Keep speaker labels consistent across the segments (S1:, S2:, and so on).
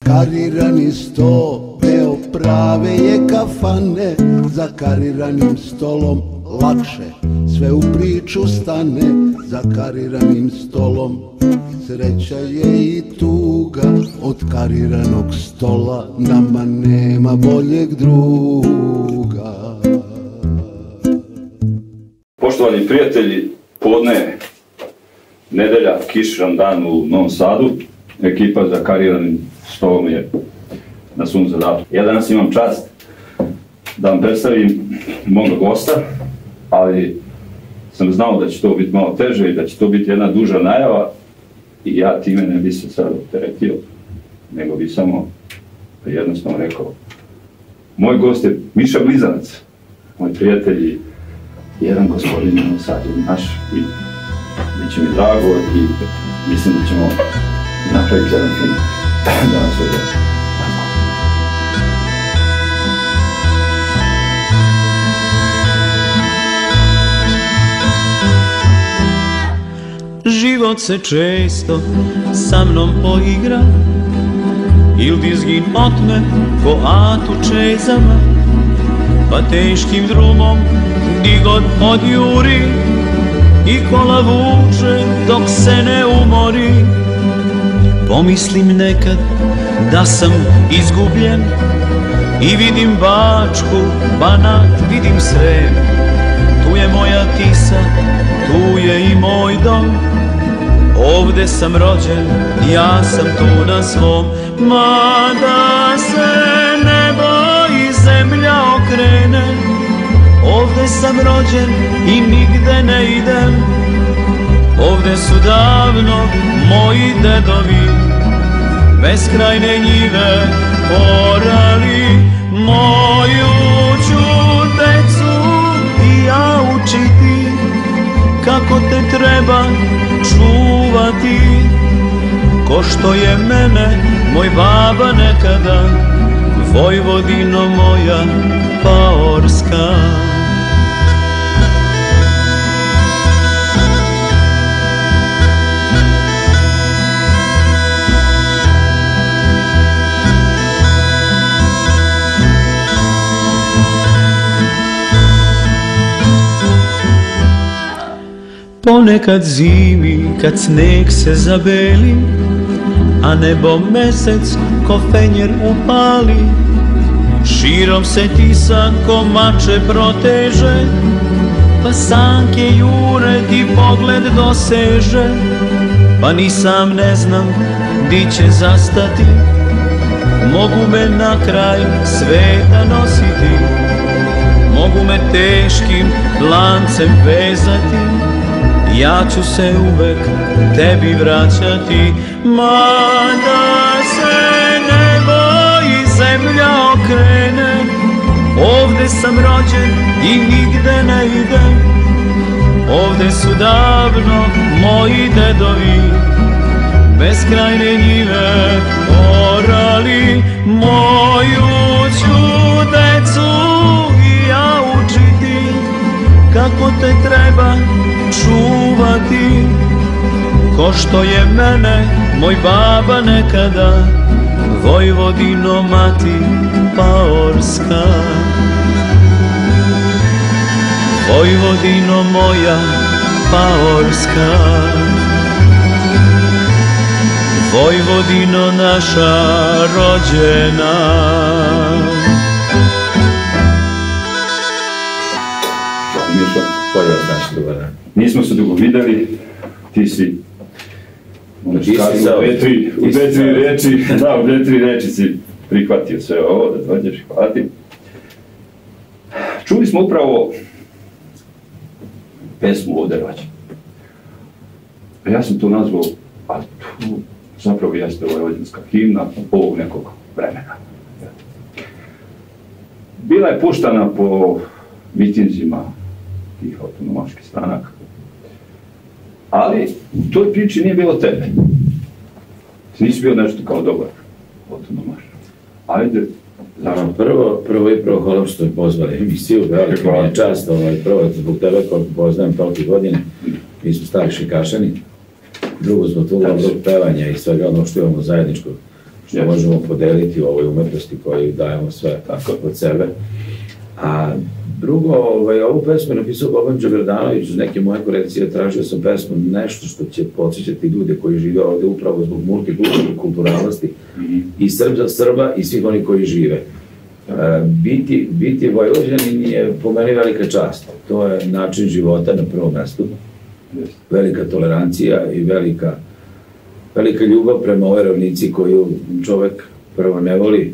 S1: Karirani sto, deo prave je kafane. Za kariranim stolom lakše sve u priču stane. Za kariranim stolom sreća je i tuga. Od kariranog stola nama nema boljeg druga.
S2: Poštovani prijatelji, podne, nedelja, kišan dan u Novom Sadu. Ekipa za kariranim stolom je na svom zadatku. Ja danas imam čast da vam predstavim moga gosta, ali sam znao da će to biti malo teže i da će to biti jedna duža najava i ja time ne bi se sad opteretio, nego bi samo jednostavno rekao: moj gost je Miša Blizanac, moj prijatelj i jedan gospodin na Novom Sadu naš, i bit će mi drago i mislim da ćemo napraviti jedan film danas ovdje.
S3: Život se često sa mnom poigra, il dizgin otme ko atu čezama, pa teškim drumom gdje god odjuri i kola vuče dok se ne umori. Pomislim nekad da sam izgubljen i vidim Bačku, Banat, vidim Srem. Tu je moja Tisa, tu je i moj dom. Ovde sam rođen, ja sam tu na svom. Mada se nebo i zemlja okrene, ovde sam rođen i nigde ne idem. Ovde su davno moji dedovi beskrajne njive orali. Moju ću decu i ja učiti kako te treba čuvati, ko što je mene moj baba nekada, Vojvodino moja paorska. Ponekad zimi kad sneg se zabeli, a nebo mesec ko fenjer upali, širom se Tisa ko mače proteže, pa sanke jure ti pogled doseže. Pa ni sam ne znam di će zastati, mogu me na kraj sveta nositi, mogu me teškim lancem vezati, ja ću se uvek tebi vraćati. Mada se nebo i zemlja okrene, ovde sam rođen i nigde ne idem. Ovde su davno moji dedovi beskrajne njive orali. Moju ću decu i ja učiti kako te treba čuvati, ko što je mene moj baba nekada, Vojvodino mati paorska. Vojvodino moja paorska, Vojvodino naša rođena.
S2: Mišo, bolje vas naši, dobar dan. Nismo se dugo videli, ti si u dve, tri reči si prihvatio sve ovo, da dođeš i hvala ti. Čuli smo upravo pesmu Odevač. Ja sam to nazvao, a tu zapravo jeste vojvođanska himna ovog nekog vremena. Bila je puštana po mitinzima tih autonomaških stranaka, ali u toj priči nije bilo tebe. Nisi bio nešto kao dobar autonomaš. Ajde,
S4: zašto? Prvo i prvo hvala što je pozvali emisiju, velika mi je čast, prvo zbog tebe koliko poznajem tolike godine, mi smo stari šikašani, drugo zbog toga dobrog pevanja i svega ono što imamo zajedničko, što možemo podeliti u ovoj umetnosti koju dajemo sve od sebe. A drugo, ovu pesmu je napisao Boban Džaberdanović, uz neke moje korekcije tražio sam pesmu nešto što će podsjećati ljude koji žive ovde upravo zbog multikulturalnosti i Srba i svih oni koji žive. Biti Vojvođanin je po meni velika čast. To je način života na prvom mestu. Velika tolerancija i velika ljubav prema ovoj ravnici koju čovek prvo ne voli,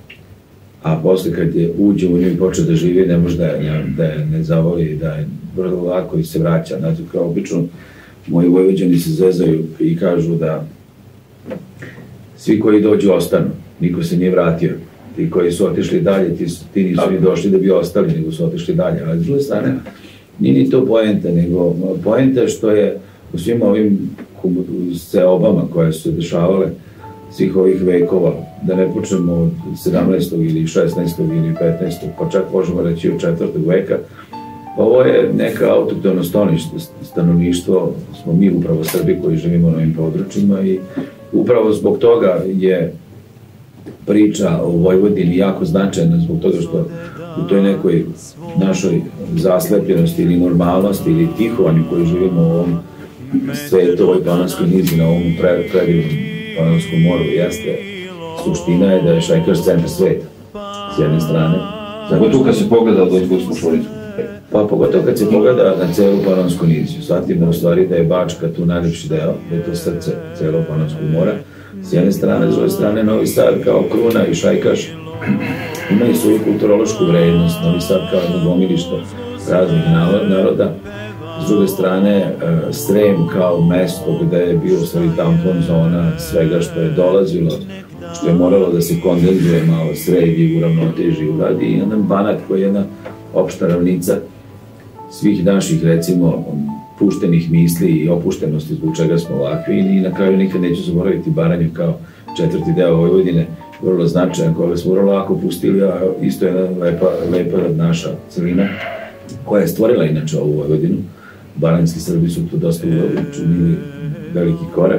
S4: a posle kad je uđe u nju i počne da živi, ne može da je ne zavoli, da je vrlo lako i se vraća. Znači, kao obično, moji Vojvođani se zezaju i kažu da svi koji dođu ostanu, niko se nije vratio. Ti koji su otišli dalje, ti nisu ni došli da bi ostali, nego su otišli dalje. Ali s druge strane, nije ni to poenta, nego poenta što je u svim ovim seobama koje su se dešavale svih ovih vekova, da ne počnemo od 17. ili 16. ili 15. pa čak možemo reći od 4. veka, ovo je neka autoktono stanovništvo, smo mi upravo Srbi koji živimo na ovim područjima i upravo zbog toga je priča o Vojvodini jako značajna, zbog toga što u toj nekoj našoj zaslepljenosti ili normalnosti ili tihovanju koji živimo u ovom svetu, ovoj Panonskoj nizi, na ovom predivnom Panonskom moru, jeste, suština je da je Šajkaš centar sveta, s jedne strane.
S2: Pogotovo kad se pogleda od Ozgorsku Šoricu.
S4: Pa pogotovo kad se pogleda na celu Panonsku niziju, shvatimo u stvari da je Bačka tu najljepši deo, da je to srce celog Panonskog mora. S jedne strane, s druge strane, Novi Sad kao kruna i Šajkaš imaju svoju kulturološku vrednost, Novi Sad kao jedno gomilište raznih naroda. S druge strane, Srem kao mesto gde je bio u stvari tampon zona svega što je dolazilo, što je moralo da se kondenzuje, malo sredi, uravnoteži, uradi, i jedan Banat koji je jedna opšta ravnica svih naših, recimo, puštenih misli i opuštenosti zbog čega smo ovakvi, i na kraju nikad neću zaboraviti Baranju kao četvrti deo Vojvodine, vrlo značajan, koga smo vrlo lako pustili, a isto je jedna lepa naša celina koja je stvorila inače ovu Vojvodinu. Baranjski Srbi su tu dosta učinili veliki korak,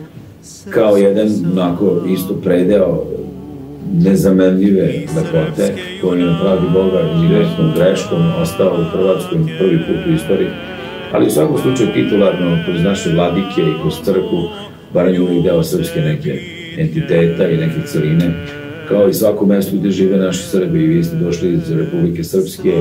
S4: kao jedan onako isto predeo nezamenljive lepote koji je na pravdi Boga izvestnom greškom ostao u Hrvatskoj prvi put u istoriji, ali u svakom slučaju titularno kroz naše vladike i kroz crkvu Baranja je uvijek deo srpske neke entiteta i neke celine, kao i svako mesto gde žive naši Srbi. I vi ste došli iz Republike Srpske,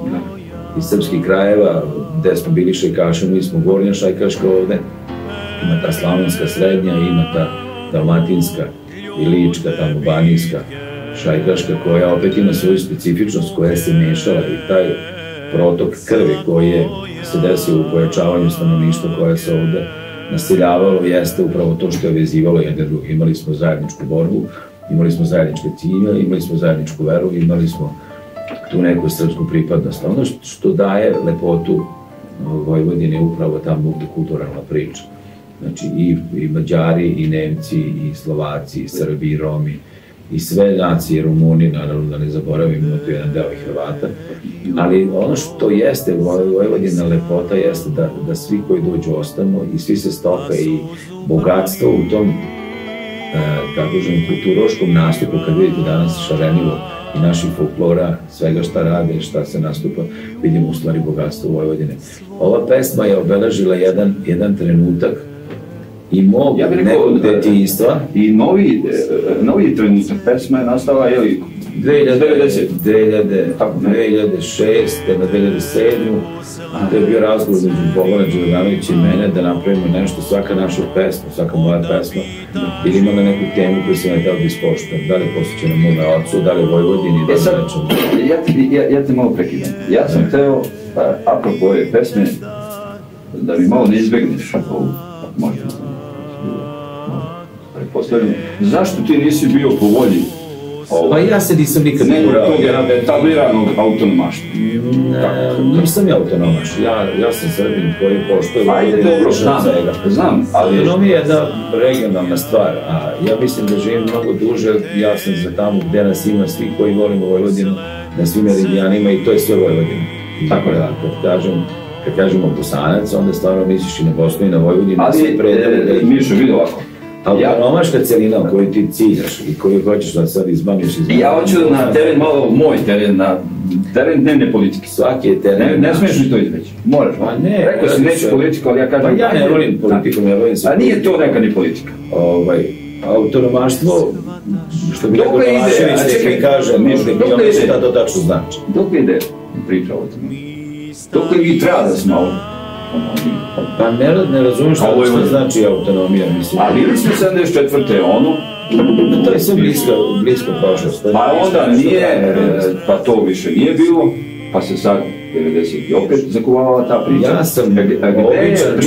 S4: iz srpskih krajeva, gde smo bili šajkaši, mi smo Gornja Šajkaška ovde, ima ta slavonska srednja, ima ta dalmatinska i lička, tamo banijska šajkaška, koja opet ima svoju specifičnost koja se mešala, i taj protok krvi koji se desio u pojačavanju stanovništva koje se ovde naseljavalo jeste upravo to što je vezivalo jedne druge. Imali smo zajedničku borbu, imali smo zajedničke ciljeve, imali smo zajedničku veru, imali smo tu neku srpsku pripadnost. Ono što daje lepotu Vojvodine je upravo ta multikulturalna priča. Znači i Mađari, i Nemci, i Slovaci, i Srbi, i Romi, i sve nacije, Rumuni, naravno da ne zaboravimo, tu je jedan deo i Hrvata. Ali ono što jeste Vojvodina lepota jeste da svi koji dođu ostanu i svi se stope, i bogatstvo u tom, kako kažem, kulturoškom nastupu. Kad vidite danas šarenivo i naših folklora, svega šta rade, šta se nastupa, vidimo u stvari bogatstvo Vojvodine. Ova pesma je obeležila jedan trenutak i mog nekog detinjstva.
S2: I novi trenutak pesma je nastala, je li,
S4: 2006. na 2007. To je bio razgovor među Bogana Đorđanovića i mene da napravimo nešto, svaka naša pesma, svaka moja pesma, ili imala neku temu koju sam ja teo da ispoštujem, da li je posvećena mome ocu, da li je Vojvodini, da li nečemu.
S2: Ja te malo prekidam. Ja sam teo, apropo ove pesme, da mi malo ne izbegneš ovu, možda pretpostavljam, zašto ti nisi bio po volji
S4: Pa ja se nisam nikad
S2: nego tog etabliranog autonomaštva?
S4: Nisam ja autonomaš, ja sam Srbin koji poštuje...
S2: Ajde, dobro, znam, ali...
S4: Autonomija je jedna regionalna stvar, a ja mislim da živim mnogo duže, ja sam za tamo gde nas ima svi koji volimo Vojvodinu, na svim meridijanima, i to je sve Vojvodina. Tako da, kad kažemo Bosanac, onda stvarno misliš i na Bosnu i na Vojvodinu.
S2: Ali, Mišo, vidi ovako,
S4: autonomaška celina u kojoj ti ciljaš i koju hoćeš da sad izmamiš.
S2: Ja hoću na teren, malo moj teren, na teren dnevne politike.
S4: Svaki je teren.
S2: Ne smiješ mi to izreći. Moraš. Rekao si neću politiku, ali ja kažem...
S4: Pa ja ne volim politiku, ne volim se.
S2: A nije to neka ni politika.
S4: Autonomaštvo, što bi rekao Balašević, neki kaže, dok li šta to tačno znači.
S2: Dok li ide priča o tome? Dok li vi treba da smo ovdje?
S4: Pa ne razumem što znači autonomija, mislim.
S2: A bili smo 74. ono?
S4: To je sve blisko prošlost.
S2: Pa onda nije, pa to više nije bilo, pa se sad 90. opet zakuvala ta priča.
S4: Ja sam običan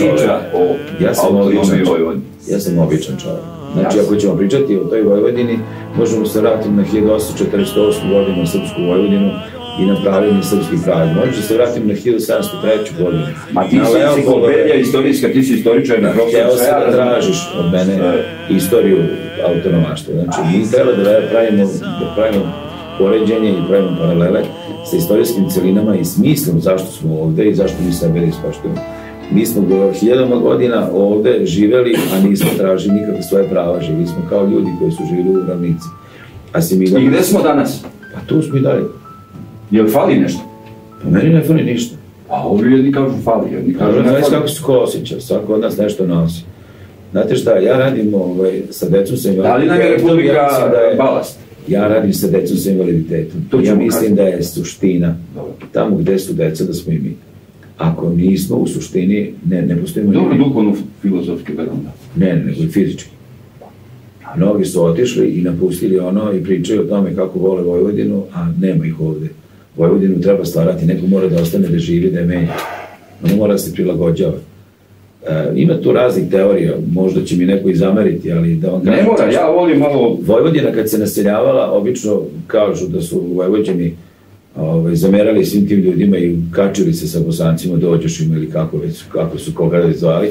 S4: čovjek. Ja sam običan čovjek. Znači, ako ćemo pričati o toj Vojvodini, možemo se vratiti na 1848. godinu, srpsku Vojvodinu i na pravljenje srpskih pravljenja. Možemo se vratiti na 1703. godinu.
S2: Ma ti si enciklopedija istorijska, ti si istoričar.
S4: Htjeo se da tražiš od mene istoriju autonomaštva. Znači, mi treba da pravimo poređenje i pravimo paralele sa istorijskim celinama i smislom zašto smo ovde i zašto mi sebe ispoštujemo. Mi smo 1000 godina ovde živeli, a nismo tražili nikakve svoje prava. Živili smo kao ljudi koji su živjeli u ravnici.
S2: I gde smo danas?
S4: Pa tu smo i dalje.
S2: Jel fali nešto?
S4: Pa meni ne fali ništa.
S2: Pa ovi jedni kažu fali, jedni kažu ne fali.
S4: Kako se ko osjeća, svako od nas nešto nosi. Znate šta, ja radim sa decom sa invaliditetom.
S2: Da li nam je Republika balast?
S4: Ja radim sa decom sa invaliditetom. Ja mislim da je suština tamo gde su deca da smo i mi. Ako nismo u suštini, ne postojimo...
S2: Dobro, duhovno filozofski gledam.
S4: Ne, nego i fizički. Mnogi su otišli i napustili ono i pričaju o tome kako vole Vojvodinu, a nema ih ovde. Vojvodinu treba stvarati, neko mora da ostane da živi, da je menja. Ono mora da se prilagođava. Ima tu raznih teorija, možda će mi neko i zameriti, ali da vam kažem...
S2: Ne mora, ja volim malo...
S4: Vojvodina kad se naseljavala, obično kažu da su Vojvođani zamerali svim tim ljudima i kačili se sa Bosancima, Dođošima ili kako su koga da zvali.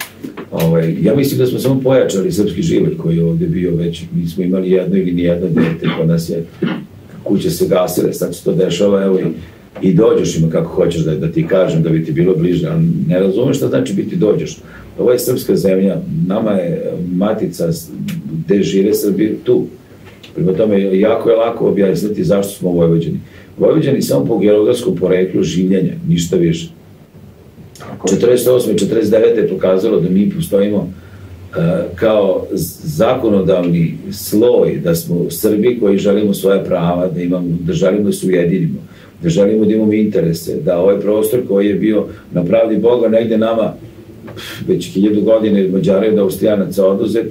S4: Ja mislim da smo samo pojačali srpski život koji je ovde bio već, mi smo imali jedno ili nijedno dete, kod nas je kuće se gasile, sad se to dešava, evo i Dođošima kako hoćeš da ti kažem, da bi ti bilo bliže, ali ne razumeš šta znači biti Dođoš. Ovo je srpska zemlja, nama je matica gde žive Srbi tu. Prema tome, jako je lako objasniti zašto smo Vojvođani. Vojvođani samo po geografskom poreklu življenja, ništa više. 48. i 49. je pokazalo da mi postojimo kao zakonodavni sloj, da smo Srbi koji želimo svoje prava, da želimo da se ujedinimo, da želimo da imamo interese, da ovaj prostor koji je bio na pravdi Boga negde nama već 1000 godina Mađara i Austrijanaca oduzet,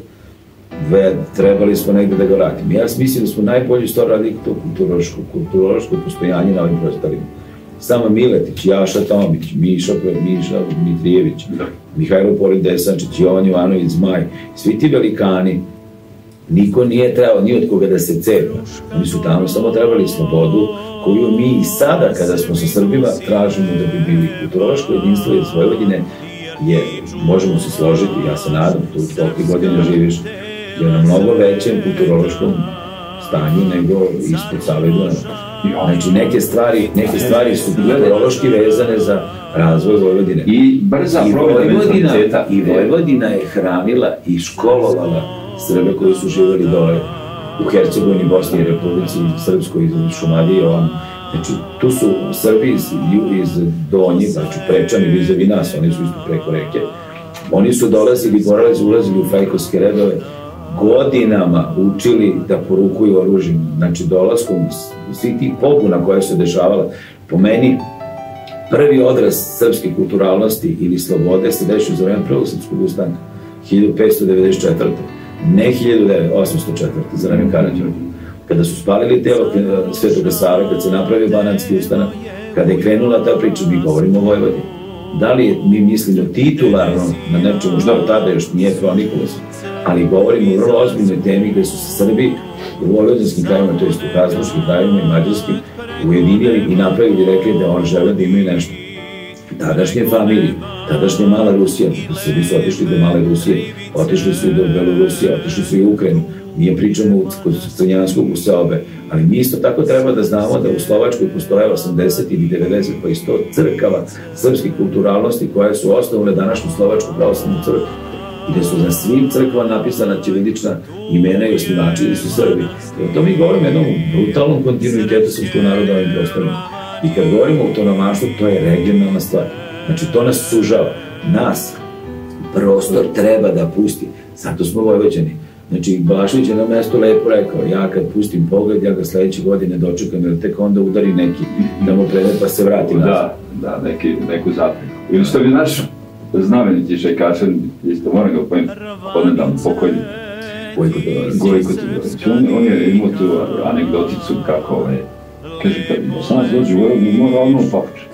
S4: trebali smo negde da ga vratimo. Ja mislim da smo najbolji stvar radili to kulturološko postojanje na ovim prostorima. Sama Miletić, Jaša Tomić, Miša Mitrijević, Mihajlo Porin Desančić, Jovan Jovanović Zmaj, svi ti velikani, niko nije trebao ni od koga da se cepa. Oni su tamo samo trebali slobodu koju mi i sada, kada smo sa Srbima, tražimo da bi bili kulturološko jedinstvo iz Vojvodine, jer možemo se složiti, ja se nadam, tu toliko godina živiš, je na mnogo većem kulturološkom stanju nego ispod Save i Dunava. Znači, neke stvari su kulturološki vezane za razvoj Vojvodine.
S2: I brza promjena mentaliteta.
S4: I Vojvodina je hranila i školovala Srbe koji su živjeli dole u Hercegovini, Bosni i Republici Srpskoj, iz Šumadije. Znači, tu su Srbi iz Donjih, znači Prečani, vizavi nas, oni su isto preko reke. Oni su dolazili, ulazili u fajkovske redove, godinama učili da porukuju oružjem, znači dolaskom svih tih pobuna koja se dešavala. Po meni, prvi odraz srpske kulturalnosti ili slobode se dešao za vreme prvog srpskog ustanka, 1594. Ne 1804. za vreme Karađorđa. Kada su spalili telo Svetoga Save, kad se napravio Banatski ustanak, kada je krenula ta priča, mi govorimo o Vojvodini. Da li mi mislimo titularno na nečemu što tada još nije kronikovalo se, ali govorimo o vrlo ozbiljnoj temi gde su se Srbi u vojvodinskim krajima, to jest u Habsburškim krajima i mađarskim, ujedinili i napravili i rekli da oni žele da imaju nešto. Tadašnje familije, tadašnja Mala Rusija, Srbi su otišli do Male Rusije, otišli su i do Belorusije, otišli su i u Ukrajinu. Nije pričamo kod Crnjanskog u Seobe, ali mi isto tako treba da znamo da u Slovačkoj postoje 80 ili 90 pa i 100 crkava srpskih kulturalnosti koje su osnovile današnju Slovačku pravoslavnu crkvu. i gde su na svim crkvama napisana ćirilična imena i osnivači ili su Srbi. I to mi govorimo jednom brutalnom kontinuitetu srpskog naroda ovim prostorima. I kad govorimo o autonomaštvu, to je regionalna stvar. Znači, to nas sužava. Nas prostor treba da pusti. Zato smo Vojvođani. Znači, Balašević je na mestu lepo rekao, ja kad pustim pogled, ja ga sledeće godine dočekam, jer tek onda udari neki da mu prede pa se vrati nazad.
S2: Da, neku zapreku. Ili što bi naš znameniti šajkašan, isto moram ga podnedam pokojni, Gojko Todorović. On je imao tu anegdoticu kako kaže, kad Bosanac dođe u Vojvodinu, mora ono papuče.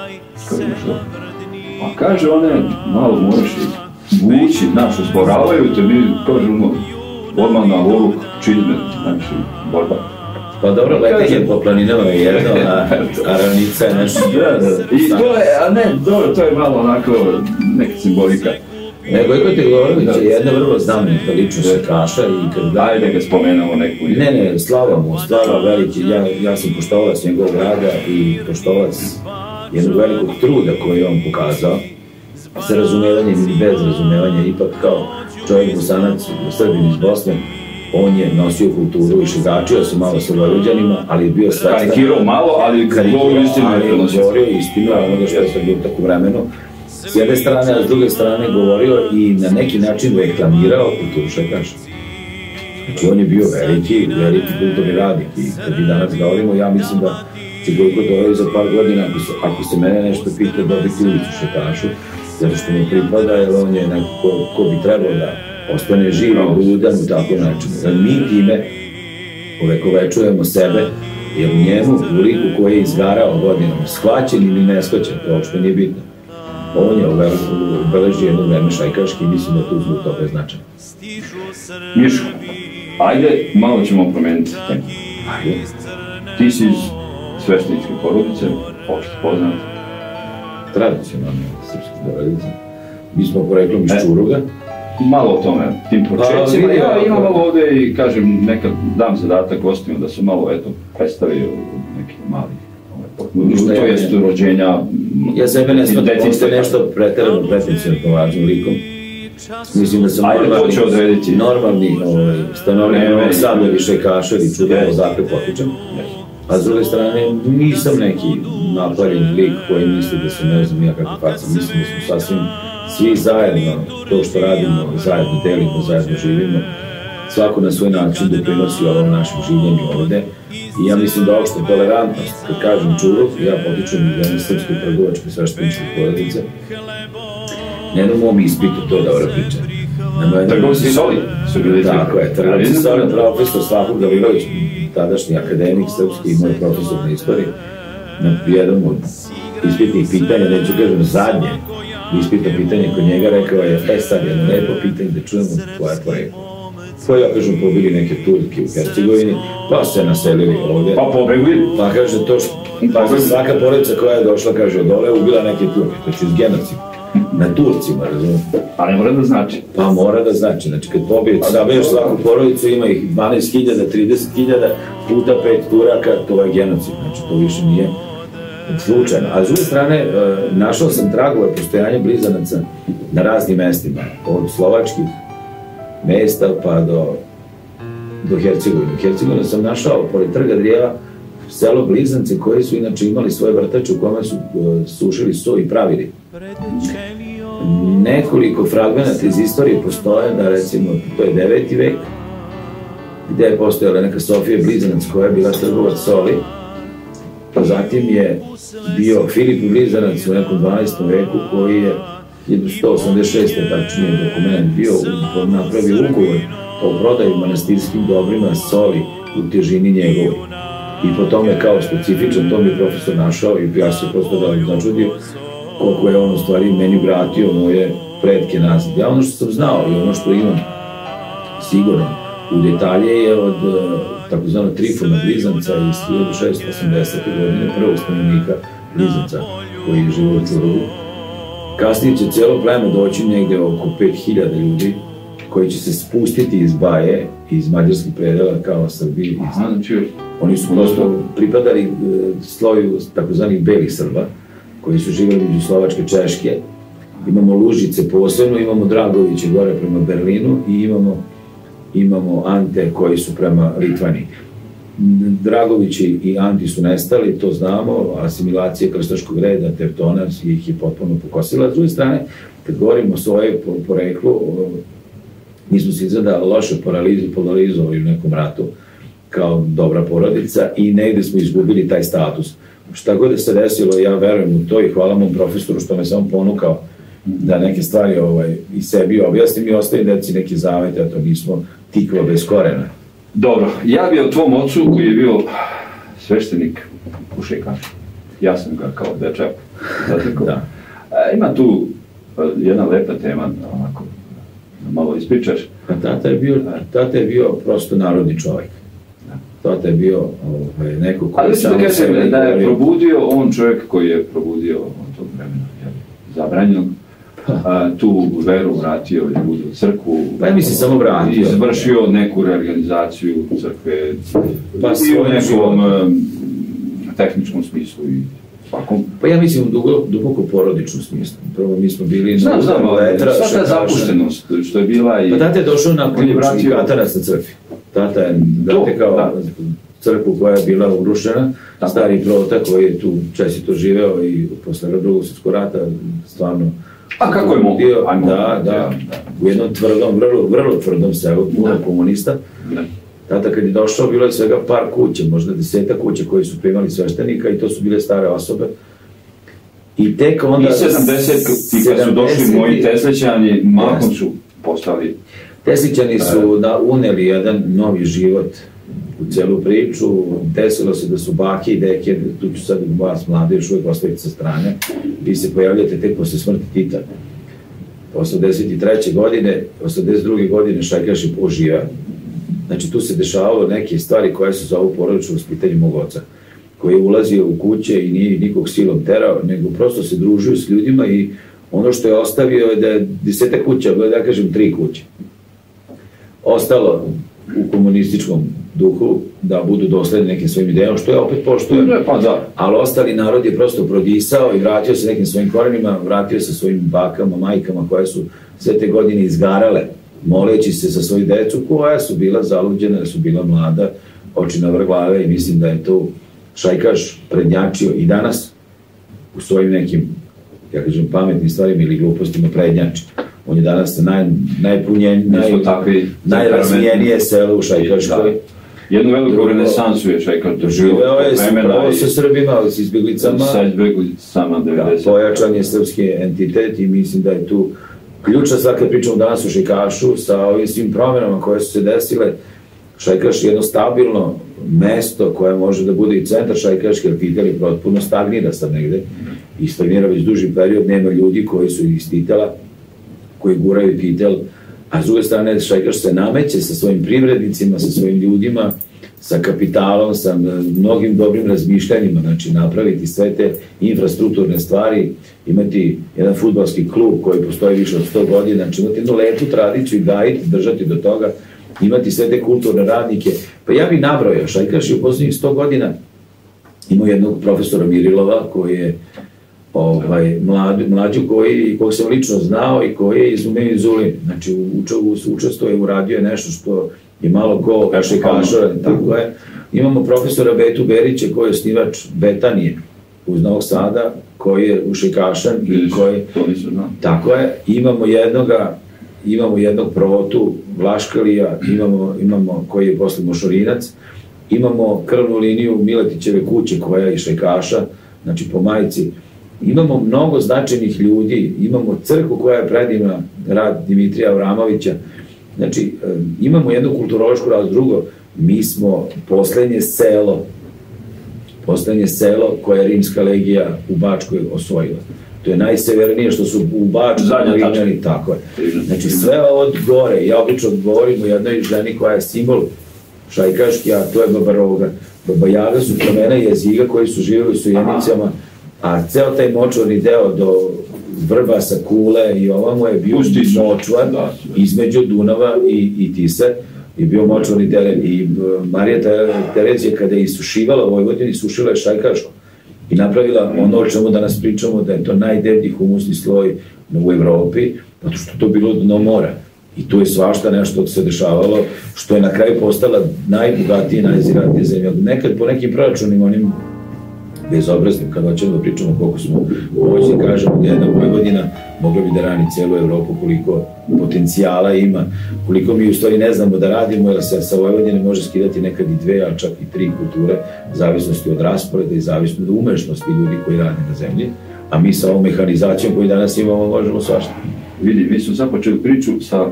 S2: Pa kaže, one malo moraš vući, znaš, usporavaju te, mi kažemo, odmah na oruk, čizme, znači, borba.
S4: Pa dobro, letenje po planinama je jedno, a ravnica je nešto.
S2: I to je, a ne, dobro, to je malo onako neka simbolika.
S4: Gojko Todorović je jedna vrlo znamenita ličnost šajkaša i kad...
S2: Daj da ga spomenemo neku...
S4: Ne, slava mu, slava veliki, ja sam poštovac njegovog rada i poštovac jednog velikog truda koji je on pokazao, sa razumevanjem ili bez razumevanja, ipak kao čovjek Bosanac, Srbin iz Bosne, on je nosio kulturu i šegačio se malo sa Vojvođanima, ali je bio svestan...
S2: Karikirao malo, ali govorio istinu.
S4: Govorio istinu, onoga što je sad bio tako vremenu. S jedne strane, a s druge strane govorio i na neki način reklamirao kulturu šajkaša. Znači, on je bio veliki kulturni radnik i kad bi danas govorimo, ja mislim da će Gojko Todorović za par godina, ako se mene nešto pita, dobiti ulicu šajkašu, zato što mu pripada, jer on je neko ko bi trebao da ostane živ i budan u takvom načinu. Mi time uvekovečujemo sebe, jer u njemu, u liku koji je izgarao godinama, shvaćen ili ne shvaćen, to uopšte nije bitno. On je obeležio jedno vreme šajkaški i mislim da tu zbog toga je značajno.
S2: Miško, ajde, malo ćemo promeniti temu. Ti si iz svešteničke porodice, opšte poznat.
S4: Tradicionalne srpske porodice. Mi smo poreklom iz Čuruga.
S2: Malo o tome, tim početcima. Ja imam malo ovde i kažem, nekad dam zadatak gostima da se malo, eto, predstavi neki mali, to jest rođenja.
S4: Ja sebe ne smatram da nešto preterano pretencionalno važnim likom. Mislim da sam normalni stanovnik Novog Sada ili šajkaša ili čudova odakle potičem. A s druge strane, nisam neki napaljen lik koji misli da se ne znam ja kako faca. Mislim da smo sasvim svi zajedno, to što radimo, zajedno delimo, zajedno živimo. Svako na svoj način doprinosi ovom našem življenju ovde. I ja mislim da opšte tolerantnost, kad kažem Čurug, ja potičem iz jedne srpske trgovačke svešteničke porodice. Na jednom mom ispitu to dobro pričam.
S2: Trgovci soli su bili.
S4: Tako je, trgovci soli, profesor Slavko Gavrilović, tadašnji akademik srpski i moj profesor na istoriji, na jednom od ispitnih pitanja, neću kažem zadnje, ispitno pitanje kod njega rekao je, sad jedno lepo pitanje da čujemo tvoje poreklo. Koji, ja kažem, pobili neke Turke u Hercegovini, pa se naselili ovde.
S2: Pa pobegli?
S4: Pa kaže to što, pa svaka porodica koja je došla, kaže, od dole ubila neke Turke, to će iz genocida. Na Turcima, razumijem.
S2: A ne mora da znači?
S4: Pa mora da znači, znači kad sabiješ svaku porodicu, ima ih 12.000, 30.000, puta 5 Turaka, to je genocid, znači to više nije slučajno. A s druge strane, našao sam tragove postojanja blizanaca na raznim mestima, od slovačkih mesta pa do Hercegovine. U Hercegovine sam našao, pored trga Drijeva, selo Blizance koje su inače imali svoje vrtače u kome su sušili so i pravili. Nekoliko fragmenata iz istorije postoje, da recimo, to je 9. vek, gde je postojala neka Sofija Blizanac koja je bila trgovac soli, pa zatim je bio Filip Blizanac u nekom 12. veku koji je 1186. tačnije dokument bio napravio ugovor o prodaju manastirskim dobrima soli u težini njegovoj. I po tome kao specifičan, to mi je profesor našao i ja se prosto da li začudio koliko je on u stvari meni vratio moje pretke nazad. Ja ono što sam znao i ono što imam sigurno u detalje je od takozvanog Trifona Blizanca iz 1680. godine, prvog stanovnika Blizanca koji je živo u Čurugu. Kasnije će cijelo pleme doći negde oko 5000 ljudi koji će se spustiti iz Baje, iz mađarskih predela kao Srbi. Oni su prosto pripadali sloju takozvanih belih Srba, koji su živjeli među Slovačke, Češke imamo Lužice posebno, imamo Dragoviće gore prema Berlinu i imamo Ante koji su prema Litvaniji. Dragovići i Anti su nestali, to znamo, asimilacija krstaškog reda, Teutona ih je potpuno pokosila. S druge strane, kad govorimo o svoje poreklu, mi smo se izgleda loše polarizovali u nekom ratu kao dobra porodica i negde smo izgubili taj status. Šta god je se desilo, ja verujem u to i hvala mom profesoru što me samo ponukao da neke stvari i sebi objasnim i ostavim deci neke zavete, a to nismo tikva bez korena.
S2: Dobro, ja bi o tvom ocu koji je bio sveštenik u Šajkašu. Ja sam ga kao dečak zatekao. Da. Ima tu jedna lepa tema, onako, malo ispričaš.
S4: Tata je bio prosto narodni čovjek. Tata je bio neko koji...
S2: Ali da kažem da je probudio on čovjek koji je probudio od tog vremena zabranjenog, tu veru vratio ljude u crkvu.
S4: Pa ja mislim samo vratio.
S2: Izvršio neku reorganizaciju crkve i u nekom tehničkom smislu i svakom.
S4: Pa ja mislim u duboko porodičnom smislu. Prvo mi smo bili...
S2: Znam, sva ta zapuštenost što je bila i...
S4: Pa tata je došao na ključ i katanac na crkvi. Tata je zatekao crkvu koja je bila urušena, stari prota koji je tu čestito živeo i posle drugog svjetskog rata stvarno...
S2: A kako je mogu?
S4: Da, u jednom tvrdom, vrlo tvrdom selu, puno komunista. Tata kad je došao, bilo je svega par kuća, možda 10 kuća koji su primali sveštenika i to su bile stare osobe. I tek onda...
S2: I 70 kad su došli moji Teslićani, mahom su postali...
S4: Teslićani su uneli jedan novi život u celu priču. Desilo se da su bake i deke, tu ću sad vas mlade još uvijek ostaviti sa strane, vi se pojavljate tek posle smrti Tita. 83. godine, 82. godine Šajkaš je poživao. Znači tu se dešavalo neke stvari koje su za ovu porodično vaspitanje mog oca, koji je ulazio u kuće i nije nikog silom terao, nego prosto se družio s ljudima i ono što je ostavio je da je 10 kuća, da kažem 3 kuće, ostalo u komunističkom duhu, da budu dosledni nekim svojim idejama, što je opet poštujem, ali ostali narod je prosto prodisao i vratio se nekim svojim korenima, vratio se svojim bakama, majkama koje su sve te godine izgarale, moleći se za svoju decu koja su bila zaluđena, da su bila mlada, oči na vrh glave i mislim da je to Šajkaš prednjačio i danas u svojim nekim, ja kažem, pametnim stvarima ili glupostima prednjači. On je danas najrazvijenije selo u Šajkaškoj.
S2: Jednu veliku renesansu je Šajkaš doživio.
S4: Živeo je sa Srbima, s izbjeglicama.
S2: Sa izbjeglicama 90.
S4: Pojačan je srpski entitet i mislim da je tu ključna stvar kad pričamo danas u Šajkašu sa ovim svim promjenama koje su se desile. Šajkaš je jedno stabilno mesto koje može da bude i centar Šajkaške, jer Titel je potpuno stagnira sad negde i stagnira već duži period, nema ljudi koji su iz Titela, koji guraju Titel, a s druge strane Šajkaš se nameće sa svojim privrednicima, sa svojim ljudima, sa kapitalom, sa mnogim dobrim razmišljanjima, znači napraviti sve te infrastrukturne stvari, imati jedan fudbalski klub koji postoji više od 100 godina, znači imati jednu lepu tradiciju i gajiti, držati do toga, imati sve te kulturne radnike. Pa ja bih nabrojao, Šajkaš je u posljednjih 100 godina imao jednog profesora Mirilova koji je mlađu kog sam lično znao i koji je izumeo Zulin. Znači učestvuje, uradio je nešto što je malo ko Šajkašora, tako je. Imamo profesora Betu Berića koji je osnivač Betanije uz Novog Sada, koji je u Šajkašan i koji... Tako je. Imamo jednog provotu Vlaškalija, imamo koji je posle Mošorinac, imamo krvnu liniju Miletićeve kuće koja je iz Šajkaša, znači po majici. Imamo mnogo značajnih ljudi, imamo crkvu koja je predivna, rad Dimitrija Avramovića, znači imamo jednu kulturološku razliku. Drugo, mi smo poslednje selo koje je Rimska legija u Bačkoj osvojila. To je najsevernije što su u Bačku imali, tako je. Znači sve od gore, ja obično govorim o jednoj ženi koja je simbol šajkaški, a to je Baba Roga. Baba Jaga su plemena jeziga koji su živjeli u Sujenicama, a ceo taj močvarni deo do Vrbasa, Kule i ovamo je bio močvar između Dunava i Tise, je bio močvarni teren i Marija Terezija kada je isušivala Vojvodinu, isušila je Šajkašku i napravila ono o čemu danas pričamo, da je to najdeblji humusni sloj u Evropi, zato što to bilo dno mora. I tu je svašta nešto se dešavalo, što je na kraju postala najbogatija i najziratija zemlja. Nekad po nekim proračunima, onim bezobraznim, kada hoćemo da pričamo koliko smo moćni, kažemo da jedna Vojvodina mogla bi da rani celu Evropu, koliko potencijala ima, koliko mi u stvari ne znamo da radimo, jer se sa Vojvodine može skidati nekad i 2, a čak i 3 kulture, u zavisnosti od rasporeda i zavisnosti od umešnosti ljudi koji rade na zemlji, a mi sa ovom mehanizacijom koju danas imamo možemo svašta.
S2: Vidi, mi smo započeli priču sa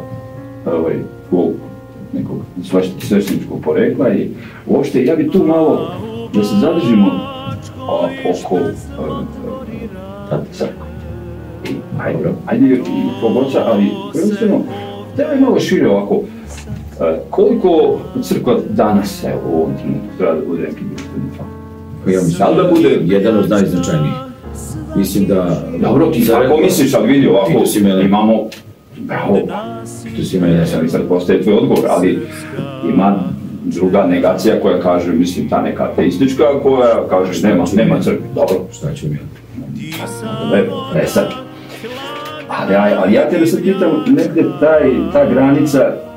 S2: nekog svešteničkog porekla i uopšte ja bi tu malo da se zadržimo oko crkve. Ajde i pogoća, ali prvenstveno treba je malo šire ovako. Koliko crkva danas u ovom trenutku treba da bude neki društveni faktor?
S4: Ja mislim da bude jedan od najznačajnijih. Mislim da...
S2: Dobro, ti tako misliš, ali vidi ovako, imamo... Bravo,
S4: to si mene...
S2: Ja sam sad postaje tvoj odgovor, ali ima druga negacija koja kaže, mislim, ta neka ateistička koja kaže nema crkve. Dobro,
S4: šta ću mi?
S2: Sad. Ali ja tebe sad pitam, negde ta granica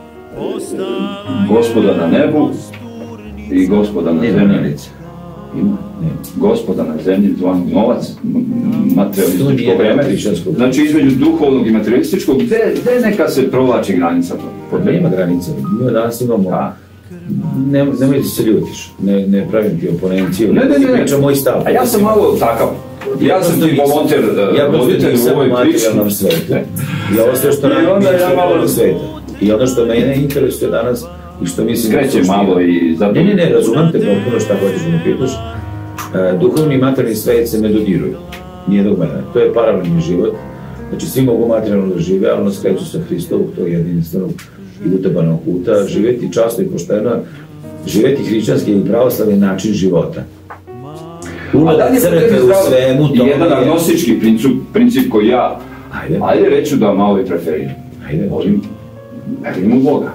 S2: Gospoda na nebu i Gospoda na zemlji. Gospoda na zemlji, zvan novac, materialističko vreme, znači između duhovnog i materialističkog, gde neka se provlači granica?
S4: Nema granica, mi danas imamo, nemoj ti se ljutiš, ne pravim ti oponenciju, ti pričam moj stav.
S2: A ja sam malo takav, ja sam ti volonter, voditelj u ovoj priči.
S4: I ovo sve što radim je materijalnog sveta. I ono što mene interesuje danas, i što mislim...
S2: Skreće malo i...
S4: Ne, razumam te potpuno šta hoćeš da me pitaš. Duhovni i materijalni svet se ne dodiruju. Nije dok mene. To je paralelni život. Znači, svi mogu materijalno da žive, ali ono skreću sa Hristovog, to je jedinstvenog i utabanog puta. Živjeti časno i pošteno, živjeti hrišćanski i pravoslavni način života. Crkve u svemu tome...
S2: Jedan agnostički princip koji ja... Ajde reću da malo i preferiram. Verujem u Boga,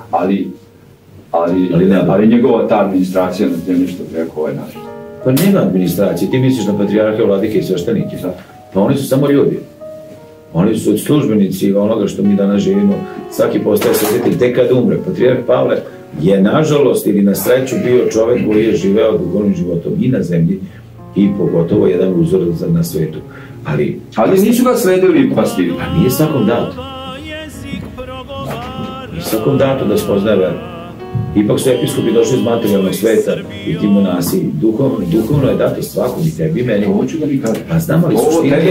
S2: ali njegova ta administracija na tem nešto preko ovaj način.
S4: Pa nema administracije, ti misliš na patrijarhe, vladike i sveštenike. Pa oni su samo ljudi. Oni su službenici onoga što mi danas živimo. Svaki postaje svetitelj tek kad umre. Patrijarh Pavle je nažalost ili na sreću bio čovek koji je živeo duhovnim životom i na zemlji i pogotovo jedan uzor na svetu. Ali
S2: nisu ga sledili pastiri.
S4: Pa nije svakom dato. Svakom dato da spoznaje veru. Ipak su episkopi došli iz materijalnog sveta i ti monasi. Duhovno je dato svakom i tebi i meni.
S2: Hoću da mi kažem.
S4: Pa znam, ali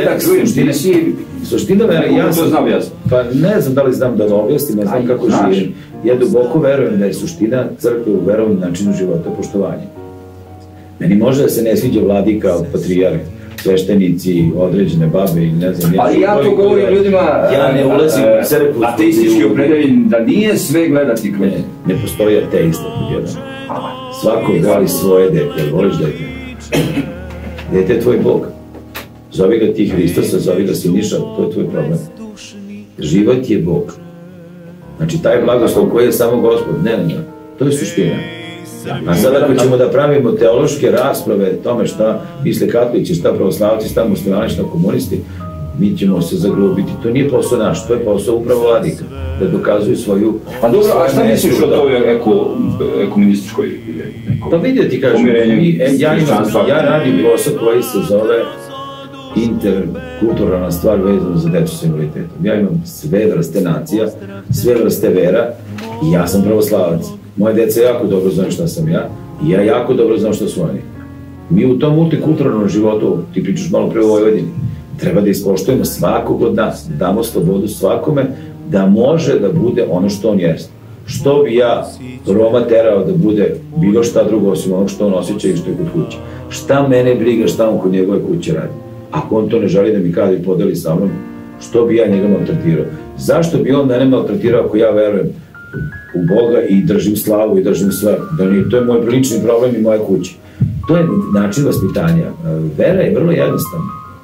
S4: suština vera, ja sam... Pa ne znam da li znam da ga objasnim, ne znam kako živim. Ja duboko verujem da je suština crkve u verovnom načinu života poštovanje. Meni može da se ne sviđa vladika od patrijarha, sveštenici, određene babe i ne znam...
S2: Ali ja to govorim ljudima...
S4: Ja ne ulazim u crkvu...
S2: Ateistički opredeljim da nije sve gledati kroz...
S4: Ne postoji ateista kod jedan. Svako voli svoje dete, voliš dete. Dete je tvoj Bog. Zovi ga ti Hristosa, zovi ga Siniša, to je tvoj problem. Život je Bog. Znači taj blagoslov koji je samo Gospod, ne, to je suština. A sad ako ćemo da pravimo teološke rasprave tome šta misle katolici, šta pravoslavci, šta muslimani, šta komunisti, mi ćemo se zaglubiti. To nije posao naš, to je posao upravo vladika, da dokazuju svoju...
S2: Pa dobro, a šta misliš o toj ekumunističkoj...
S4: Pa vidio ti kažem, ja radim posao koji se zove interkulturalna stvar vezana za decu s invaliditetom. Ja imam sve vrste nacija, sve vrste vera i ja sam pravoslavac. Moje deca jako dobro znaju šta sam ja i ja jako dobro znam šta su oni. Mi u tom multikulturalnom životu, ti pričaš malo pre o Vojvodini, treba da ispoštujemo svakog od nas, da damo slobodu svakome da može da bude ono što on jeste. Što bi ja Roma terao da bude bilo šta drugo osim onog što on osjeća i što je kod kuće. Šta mene briga šta on kod njegove kuće radi. Ako on to ne želi da mi kada i podeli sa mnom, što bi ja njega maltretirao? Zašto bi on mene maltretirao ako ja verujem u Boga i držim slavu i držim sve? To je moj lični problem i moje kuće. To je način vaspitanja. Vera je vrlo jednostavna.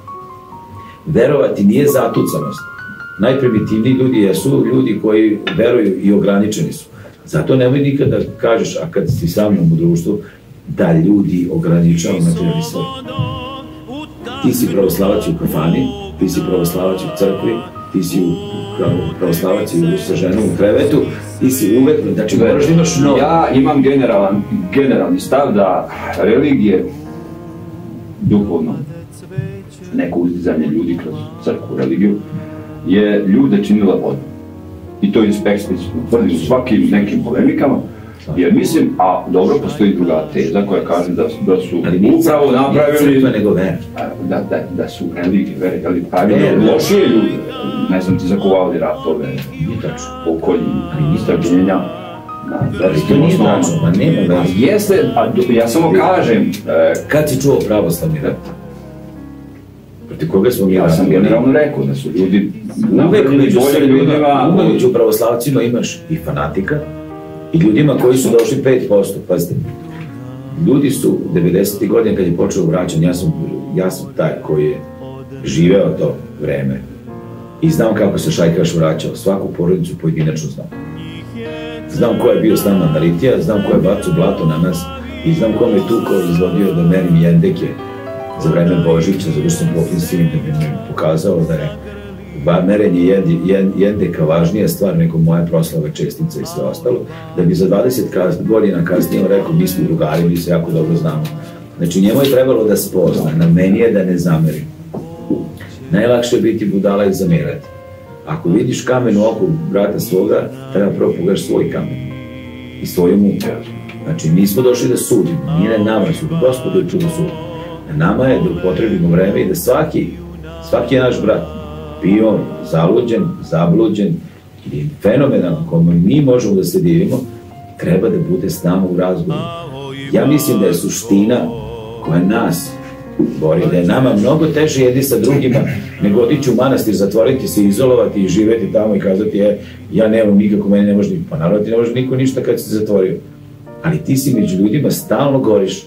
S4: Verovati nije zatucanost. Najprimitivniji ljudi jesu ljudi koji veruju i ograničeni su. Zato nemoj nikad da kažeš, a kad si sa mnom u društvu, da ljudi ograničavaju materijalni svet. Ti si pravoslavac u kafani, ti si pravoslavac u crkvi, ti si kao pravoslavac i sa ženom u krevetu, ti si uvek, znači moraš da imaš novo.
S2: Ja imam generalni stav da religije, duhovno, neko uzdizanje ljudi kroz crkvu, religiju, je ljude činila vodom. I to eksplicitno tvrdim u svakim nekim polemikama, jer mislim, a dobro, postoji druga teza koja kaže da su upravo napravili da su religije, vere, pravili lošije ljude, ne znam ti zakovali ratove, pokolji, istraženja na verskim osnovama. Jeste, ja samo kažem...
S4: Kad si čuo pravoslavni rat? Proti koga smo mi...
S2: Ja sam generalno rekao da su ljudi...
S4: Uvek među pravoslavcima imaš i fanatika, i ljudima koji su došli 5%, pazite, ljudi su 90. godine kad je počeo vraćan, ja sam taj koji je živeo to vreme i znam kako se šajkaš vraćao, svaku porodicu pojedinačno znam. Znam ko je bio s nama na litija, znam ko je bacao blato na nas i znam ko me tu ko izvodio da merim jendeke za vreme Božića, zato što sam popisao da bi mi pokazao da je merenje jendeka važnija stvar nego moje proslave, čestica i sve ostalo, da bi za 20 godina kasnije on rekao, mi smo drugari, mi se jako dobro znamo. Znači njemu je trebalo da spozna, na meni je da ne zamerim. Najlakše je biti budala i zamerati. Ako vidiš kamen u oku brata svoga, treba prvo pogledaš svoj kamen i svoju muku. Znači nismo došli da sudimo, nije na nama sud, Gospod je čudo sud. Na nama je da upotrebimo vreme i da svaki je naš brat, bio on zaluđen, zabluđen i fenomenalan kome mi možemo da se divimo, treba da bude s nama u razgovoru. Ja mislim da je suština koja nas bori, da je nama mnogo teže jedni sa drugima nego otići u manastir, zatvoriti se, izolovati i živeti tamo i kazati ja nemam nikako, meni ne može niko. Pa naravno ti ne može niko ništa kad si se zatvorio. Ali ti si među ljudima stalno goriš.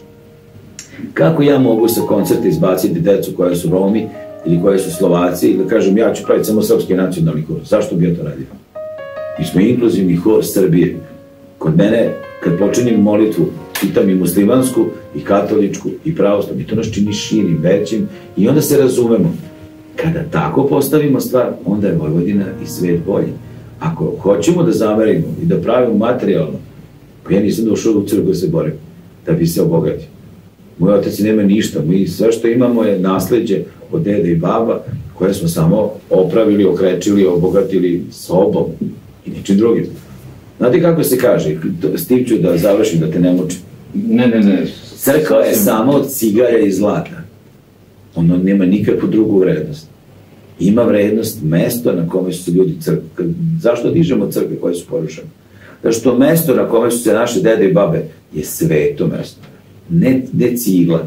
S4: Kako ja mogu sa koncerta izbaciti decu koja su Romi ili koje su Slovaci ili da kažem ja ću praviti samo srpski nacionalni hor? Zašto bi ja to radio? Mi smo inkluzivni hor Srbije. Kod mene, kad počinjem molitvu, pitam i muslimansku, i katoličku, i pravoslavnu, i to nas čini širim, većim, i onda se razumemo. Kada tako postavimo stvar, onda je Vojvodina i svet bolji. Ako hoćemo da zamerimo i da pravimo materijalno, pa ja nisam došao u crkvu da se borim, da bi se obogatio. Moj otac nema ništa, mi sve što imamo je nasleđe od dede i baba, koje smo samo opravili, okrečili, obogatili sobom i ničim drugim. Znate kako se kaže, s tim ću da završim, da te ne mučim.
S2: Ne.
S4: Crkva je samo od cigara i zlata. Ono nema nikakvu drugu vrednost. Ima vrednost mesto na kome su se ljudi crkve. Zašto dižemo crkve koje su porušene? Zato što mesto na kome su se naše dede i babe je sveto mesto. Ne cigla.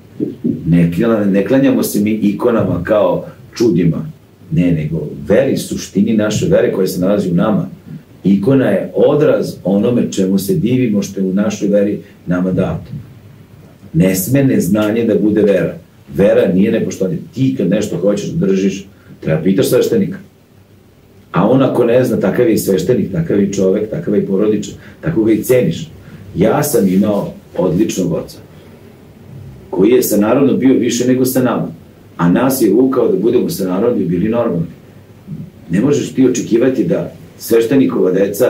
S4: Ne klanjamo se mi ikonama kao čudima. Ne, nego veri, suštini naše vere koje se nalazi u nama. Ikona je odraz onome čemu se divimo što je u našoj veri nama dato. Ne sme neznanje da bude vera. Vera nije nepoštovanje. Ti kad nešto hoćeš da držiš, treba pitaš sveštenika. A on ako ne zna, takav je i sveštenik, takav je i čovek, takav je i porodičan, tako ga i ceniš. Ja sam imao odličnog oca, koji je sa narodom bio više nego sa nama. A nas je vukao da budemo sa narodom i bili normalni. Ne možeš ti očekivati da sveštenikova deca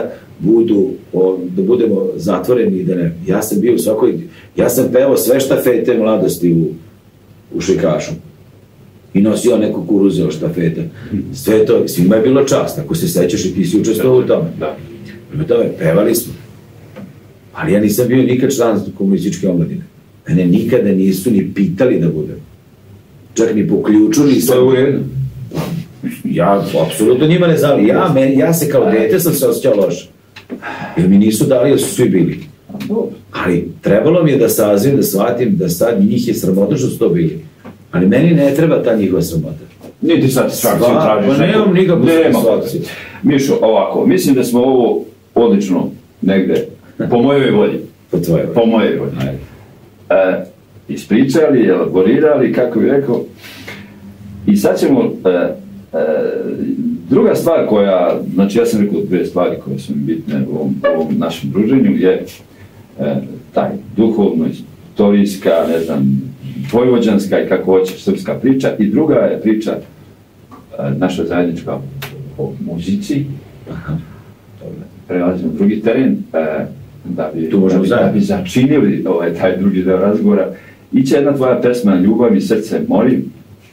S4: da budemo zatvoreni i da ne. Ja sam bio u svakoj, ja sam pevao sve štafete mladosti u Šikašu i nosio neko kuruzeo štafete. Sve to, svima je bilo čast, ako se sećaš i ti si učestvovao u tome. Prema tome, pevali smo. Ali ja nisam bio nikad član komunističke omladine. Mene nikada nisu ni pitali da budem. Čak ni po ključu nisam.
S2: To je uredno.
S4: Ja apsolutno njima ne znam. Ja se kao dete sam se osjećao loše. Jer mi nisu dali, jer su svi bili. Ali trebalo mi je da sazim, da shvatim da sad njih je sramota što su to bili. Ali meni ne treba ta njihova sramota.
S2: Niti satisfakciju tražiš.
S4: Pa nemam nikakvu satisfakciju.
S2: Mišo, ovako, mislim da smo ovo odlično negde, po mojoj volji.
S4: Po tvojoj volji.
S2: Po mojoj volji. Ispričali, elaborirali, kako bih rekao. I sad ćemo... druga stvar koja, znači ja sam rekao dve stvari koje su mi bitne u ovom našem druženju je taj duhovno, istorijska, ne znam, vojvođanska i kako hoćeš srpska priča i druga je priča naša zajednička o muzici, prelazimo u drugi teren, da bi začinili taj drugi deo razgovora. Iće jedna tvoja pesma Ljubav i srce molim,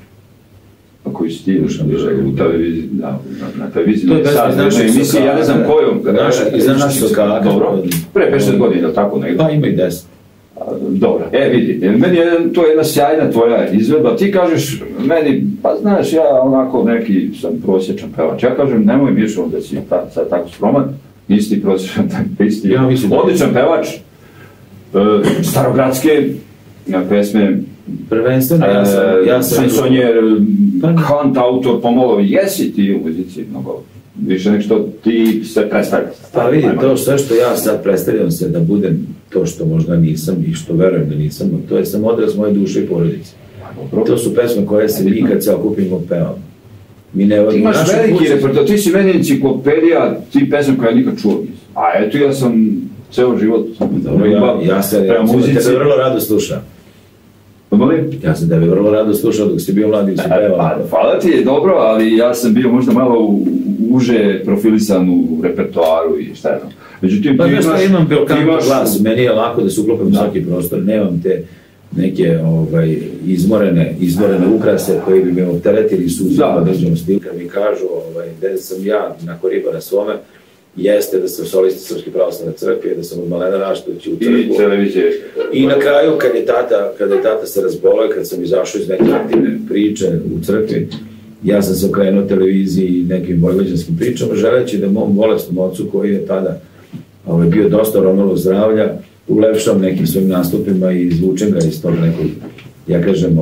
S2: koju si ti u televiziji, na televiziji, ja ne znam kojom.
S4: Iza našeg skaka.
S2: Dobro, pre 5-6 godina, tako negdje.
S4: Pa ima i 10.
S2: Dobro, vidi, meni je to jedna sjajna tvoja izvedba, ti kažeš meni, pa znaš, ja onako neki sam prosječan pevač, ja kažem, nemoj Mišo da si sad tako skroman, nisi ti prosječan, odličan pevač, starogradske pesme,
S4: prvenstveno, ja sam
S2: šansonjer, kant, autor, pomalo, jesi ti u muzici mnogo više nek što ti se predstavljaš.
S4: Pa vidi, to sve što ja sad predstavljam se da budem to što možda nisam i što verujem da nisam, to je samo odraz moje duše i porodice. To su pesme koje se mi kad se okupimo pevamo.
S2: Ti imaš veliki repertoar, ti si meni enciklopedija, ti pesme koja nikad čuo nisam. A eto ja sam ceo život
S4: ja se tebe vrlo rado slušam. Ja sam tebe vrlo rado slušao dok si bio mladi i si pevao.
S2: Hvala ti je dobro, ali ja sam bio možda malo uže profilisan u repertoaru i šta je to. Međutim,
S4: pa znaš što imam belkanto glas, meni je lako da se uklopim u svaki prostor, nemam te neke izmorene ukrase koje bi me opteretili suzu određenom stilu. Kad mi kažu gde sam ja na Koribara svome, jeste da sam solista Srpske pravoslavne crkve, da sam od malena Raštovića u crkvu. I na kraju, kada je tata se razbolao, kad sam izašao iz neke aktivne priče u crkvi, ja sam se okrenuo televiziji i nekim vojvođanskim pričama, želeći da mom bolesnom ocu, koji je tada bio dosta romalo zdravlja, ulepšam nekim svojim nastupima i izvučem ga iz tog nekog, ja kažem,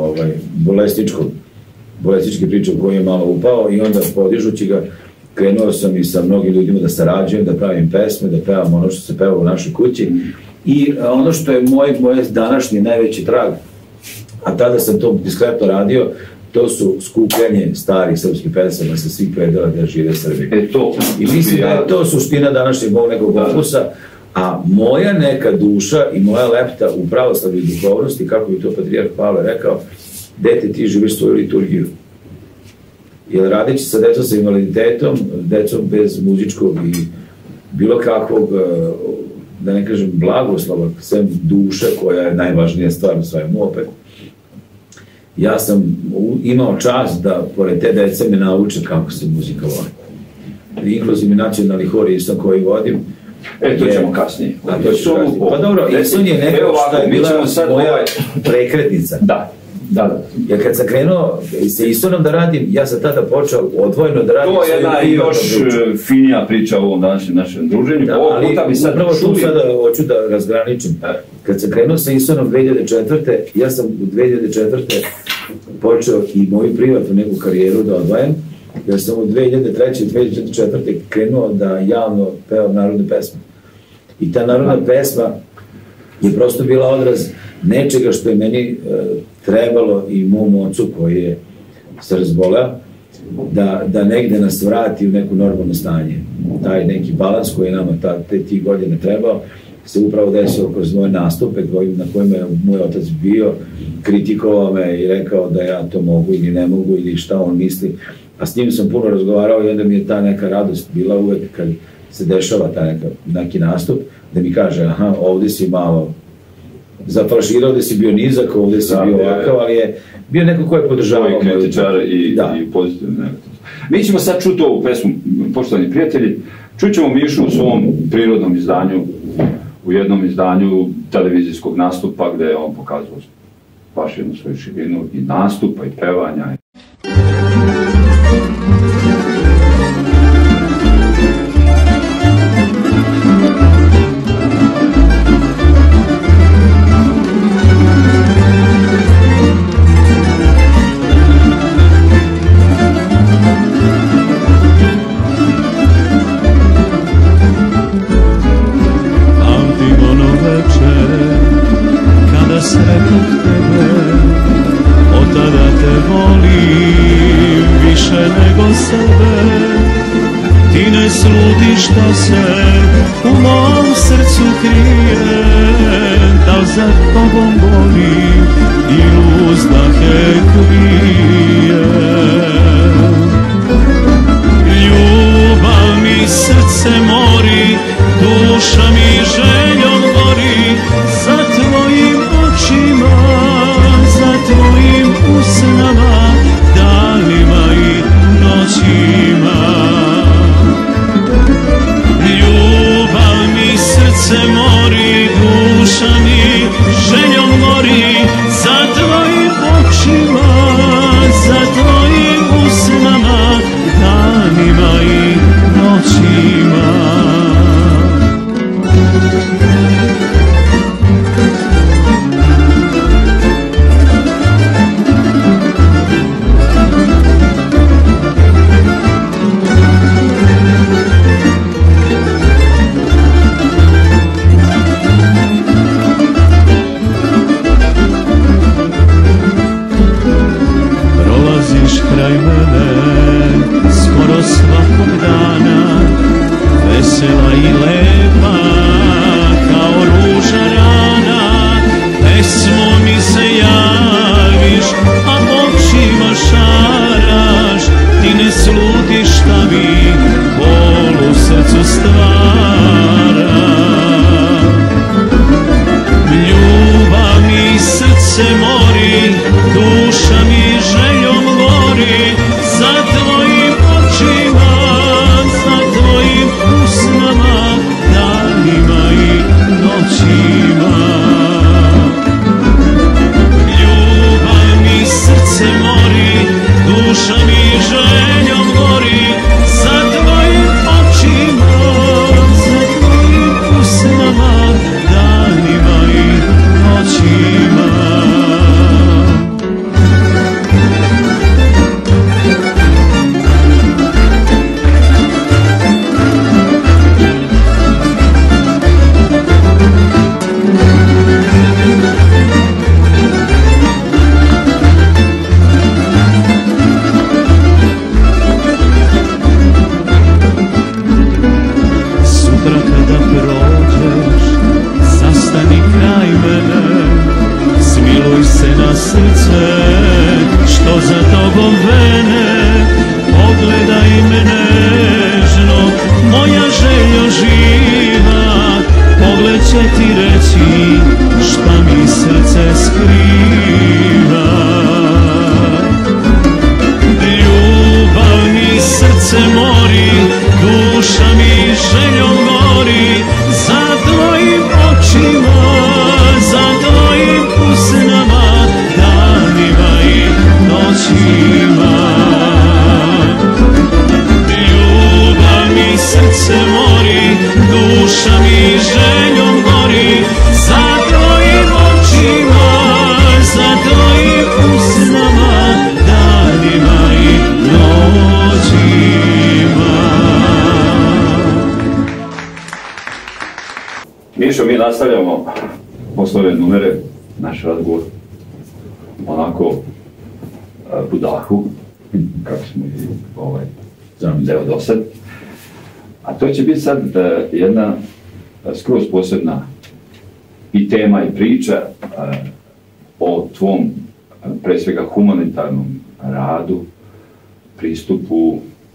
S4: bolestičke priče u koju je malo upao i onda podižući ga, krenuo sam i sa mnogim ljudima da sarađujem, da pravim pesme, da pevam ono što se peva u našoj kući i ono što je moj današnji najveći trag, a tada sam to diskretno radio, to su skupljanje starih srpskih pesama sa svih predela gde žive Srbi. I mislim da je to suština današnjeg mog nekog opusa, a moja neka duša i moja lepta u pravoslavnoj duhovnosti, kako bi to patrijarh Pavle rekao, dete ti živiš svoju liturgiju. Jer radeći sa decom sa invaliditetom, decom bez muzičkog i bilo kakvog, da ne kažem, blagoslova, sem duše koja je najvažnija stvar u svojemu opet, ja sam imao čast da pored te dece me nauče kako se muzika voli. Inkluzivni nacionalni hor Ison koji vodim.
S2: To ćemo kasnije.
S4: Pa dobro, Ison je nekako što je bila moja prekretnica.
S2: Da.
S4: Jer kad sam krenuo sa Isonom da radim, ja sam tada počeo odvojeno da radim.
S2: To je jedna još finija priča u ovom našem druženju.
S4: Ali upravo tu sada hoću da razgraničim. Kad sam krenuo sa Isonom 2004. Ja sam u 2004. počeo i moju privatnu neku karijeru da odvajam, jer sam u 2003. i 2004. krenuo da javno pevam narodne pesme. I ta narodna pesma je prosto bila odraz nečega što je meni trebalo i mom ocu koji je se razboleo da negde nas vrati u neku normalno stanje. Taj neki balans koji je nama tih godine trebao se upravo desio kroz moje nastupe na kojima je moj otac bio, kritikovao me i rekao da ja to mogu ili ne mogu ili šta on misli, a s njim sam puno razgovarao i onda mi je ta neka radost bila uvek kad se dešava neki nastup, da mi kaže, aha, ovde si malo zafalširao, ovde si bio nizak, ovde si bio ovakav, ali je bio neko ko je podržavao
S2: moju kritičar i pozitivno. Mi ćemo sad čuti ovu pesmu, poštovani prijatelji, čućemo Mišu u svom prirodnom izdanju, u jednom izdanju televizijskog nastupa gde je on pokazao baš jednu svoju širinu i nastupa i pevanja.
S3: Sretnog tebe, od tada te volim više nego sebe. Ti ne sludiš šta se u mom srcu krije, da za tobom boli i uzdahe krije.
S2: nastavljamo posle ove numere, naš razgovor, onako budahu, kako smo i deo do sad. A to će biti sad jedna skroz posebna i tema i priča o tvom, pre svega, humanitarnom radu, pristupu,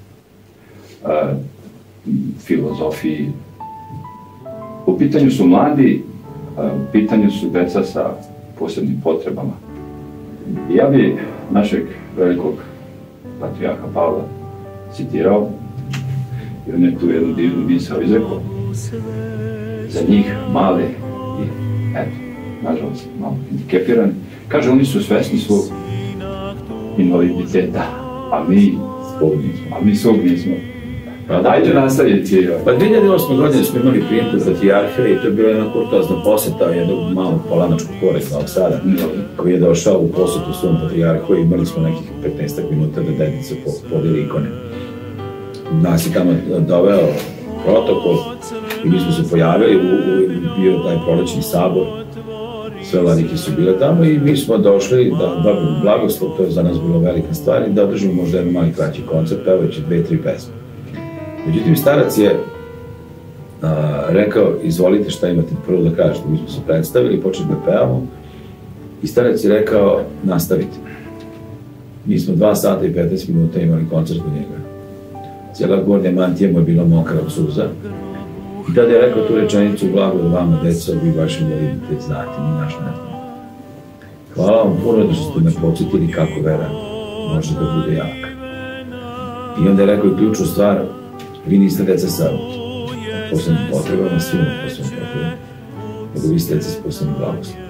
S2: filozofiji. U pitanju su mladi, u pitanju su deca sa posebnim potrebama. Ja bi našeg velikog patrijarha Pavla citirao, i on je tu jednu divnu misao izrekao, za njih male i, eto, nažalost, malo hendikepirani. Kaže, oni su svesni svog invaliditeta, a mi svog nismo. Dajte nastaviti.
S4: Pa 2008. godine smo imali prijem kod patrijarha i to je bila jedna kurtozna poseta jednog malog polanačkog kora iz Novog Sada, koji je došao u posetu svom patrijarhu i imali smo nekih 15 minuta da dedice podeli ikone. Nas je tamo doveo protokol i mi smo se pojavili, bio taj prolećni sabor, sve vladike su bile tamo i mi smo došli da dobimo blagoslov, to je za nas bilo velika stvar, i da održimo možda jedan mali kraći koncert, pevajući 2-3 pesme. Međutim, starac je rekao, izvolite šta imate prvo da kažete. Mi smo se predstavili, počeli da pevamo i starac je rekao, nastavite. Mi smo 2 sata i 15 minuta imali koncert od njega. Cijela gornja mantija mu je bila mokra od suza. I tada je rekao tu rečenicu, blago da vama, deco, vi vaši invaliditet znate, mi naš ne znamo. Hvala vam puno da ste me podsjetili kako vera može da bude jaka. I onda je rekao i ključnu stvar, vi niste deca sa posebnim potrebama, svima posebnim potrebama, nego vi ste deca s posebnim blagoslovom.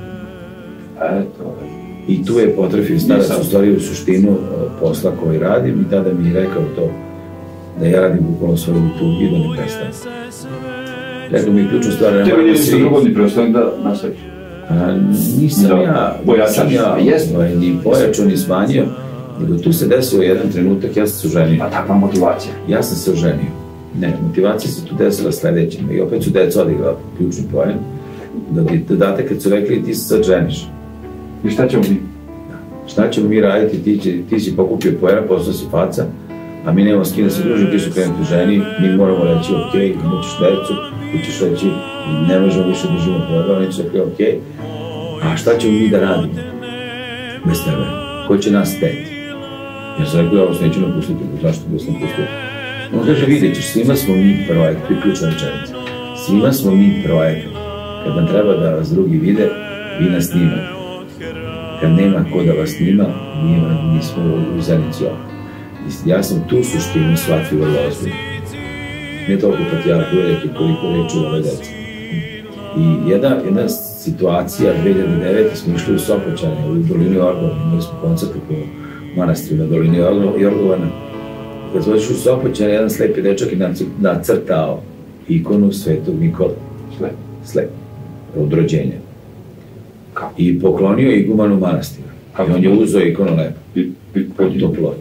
S4: I tu je potrefio starac u stvari u suštinu posla koji radim i tada mi je rekao to, da ja radim bukvalno svoju liturgiju i da ne prestanem. Rekao mi je ključnu stvar, ne moramo
S2: nisi dogodni preostavim da nastaviš?
S4: Nisam ja ni pojačao, ni smanjio, nego tu se desio jedan trenutak, ja sam se oženio.
S2: A takva motivacija?
S4: Ja sam se oženio. Ne, motivacija se tu desila sledećem. I opet su deca odigrala ključni pojem. Dodate kad su rekli ti se sad ženiš.
S2: I šta ćemo mi?
S4: Šta ćemo mi raditi? Ti si pokupio poena, postao si faca, a mi nemamo s kim da se družimo, ti su krenuti ženi, mi moramo reći ok, imaćeš decu, ti ćeš reći ne možemo više da živimo pojedva, oni će rekli ok, a šta ćemo mi da radimo? Bez tebe. Ko će nas teti? Ja sam rekao, ovo se neću napustiti, zašto bi sam pustio? On kaže, vidjet ćeš, svima smo mi projekt, priključna rečenica. Svima smo mi projekt. Kad nam treba da vas drugi vide, vi nas snimate. Kad nema ko da vas snima, mi smo u zenici ovdje. Ja sam tu suštinu shvatio vrlo ozbiljno. Ne toliko patrijarhu reke, koliko reči ove dece. I jedna situacija, 2009. smo išli u Sopoćane, u dolini Jorgovana, imali smo koncerte po manastiru na dolini Jorgovana. Kad smo išli u Sopoćane, jedan slepi dečak je nacrtao ikonu Svetog Nikole. Slep. Od rođenja. I poklonio igumanu manastira. I on je uzeo ikonu lepo. Pod toploti.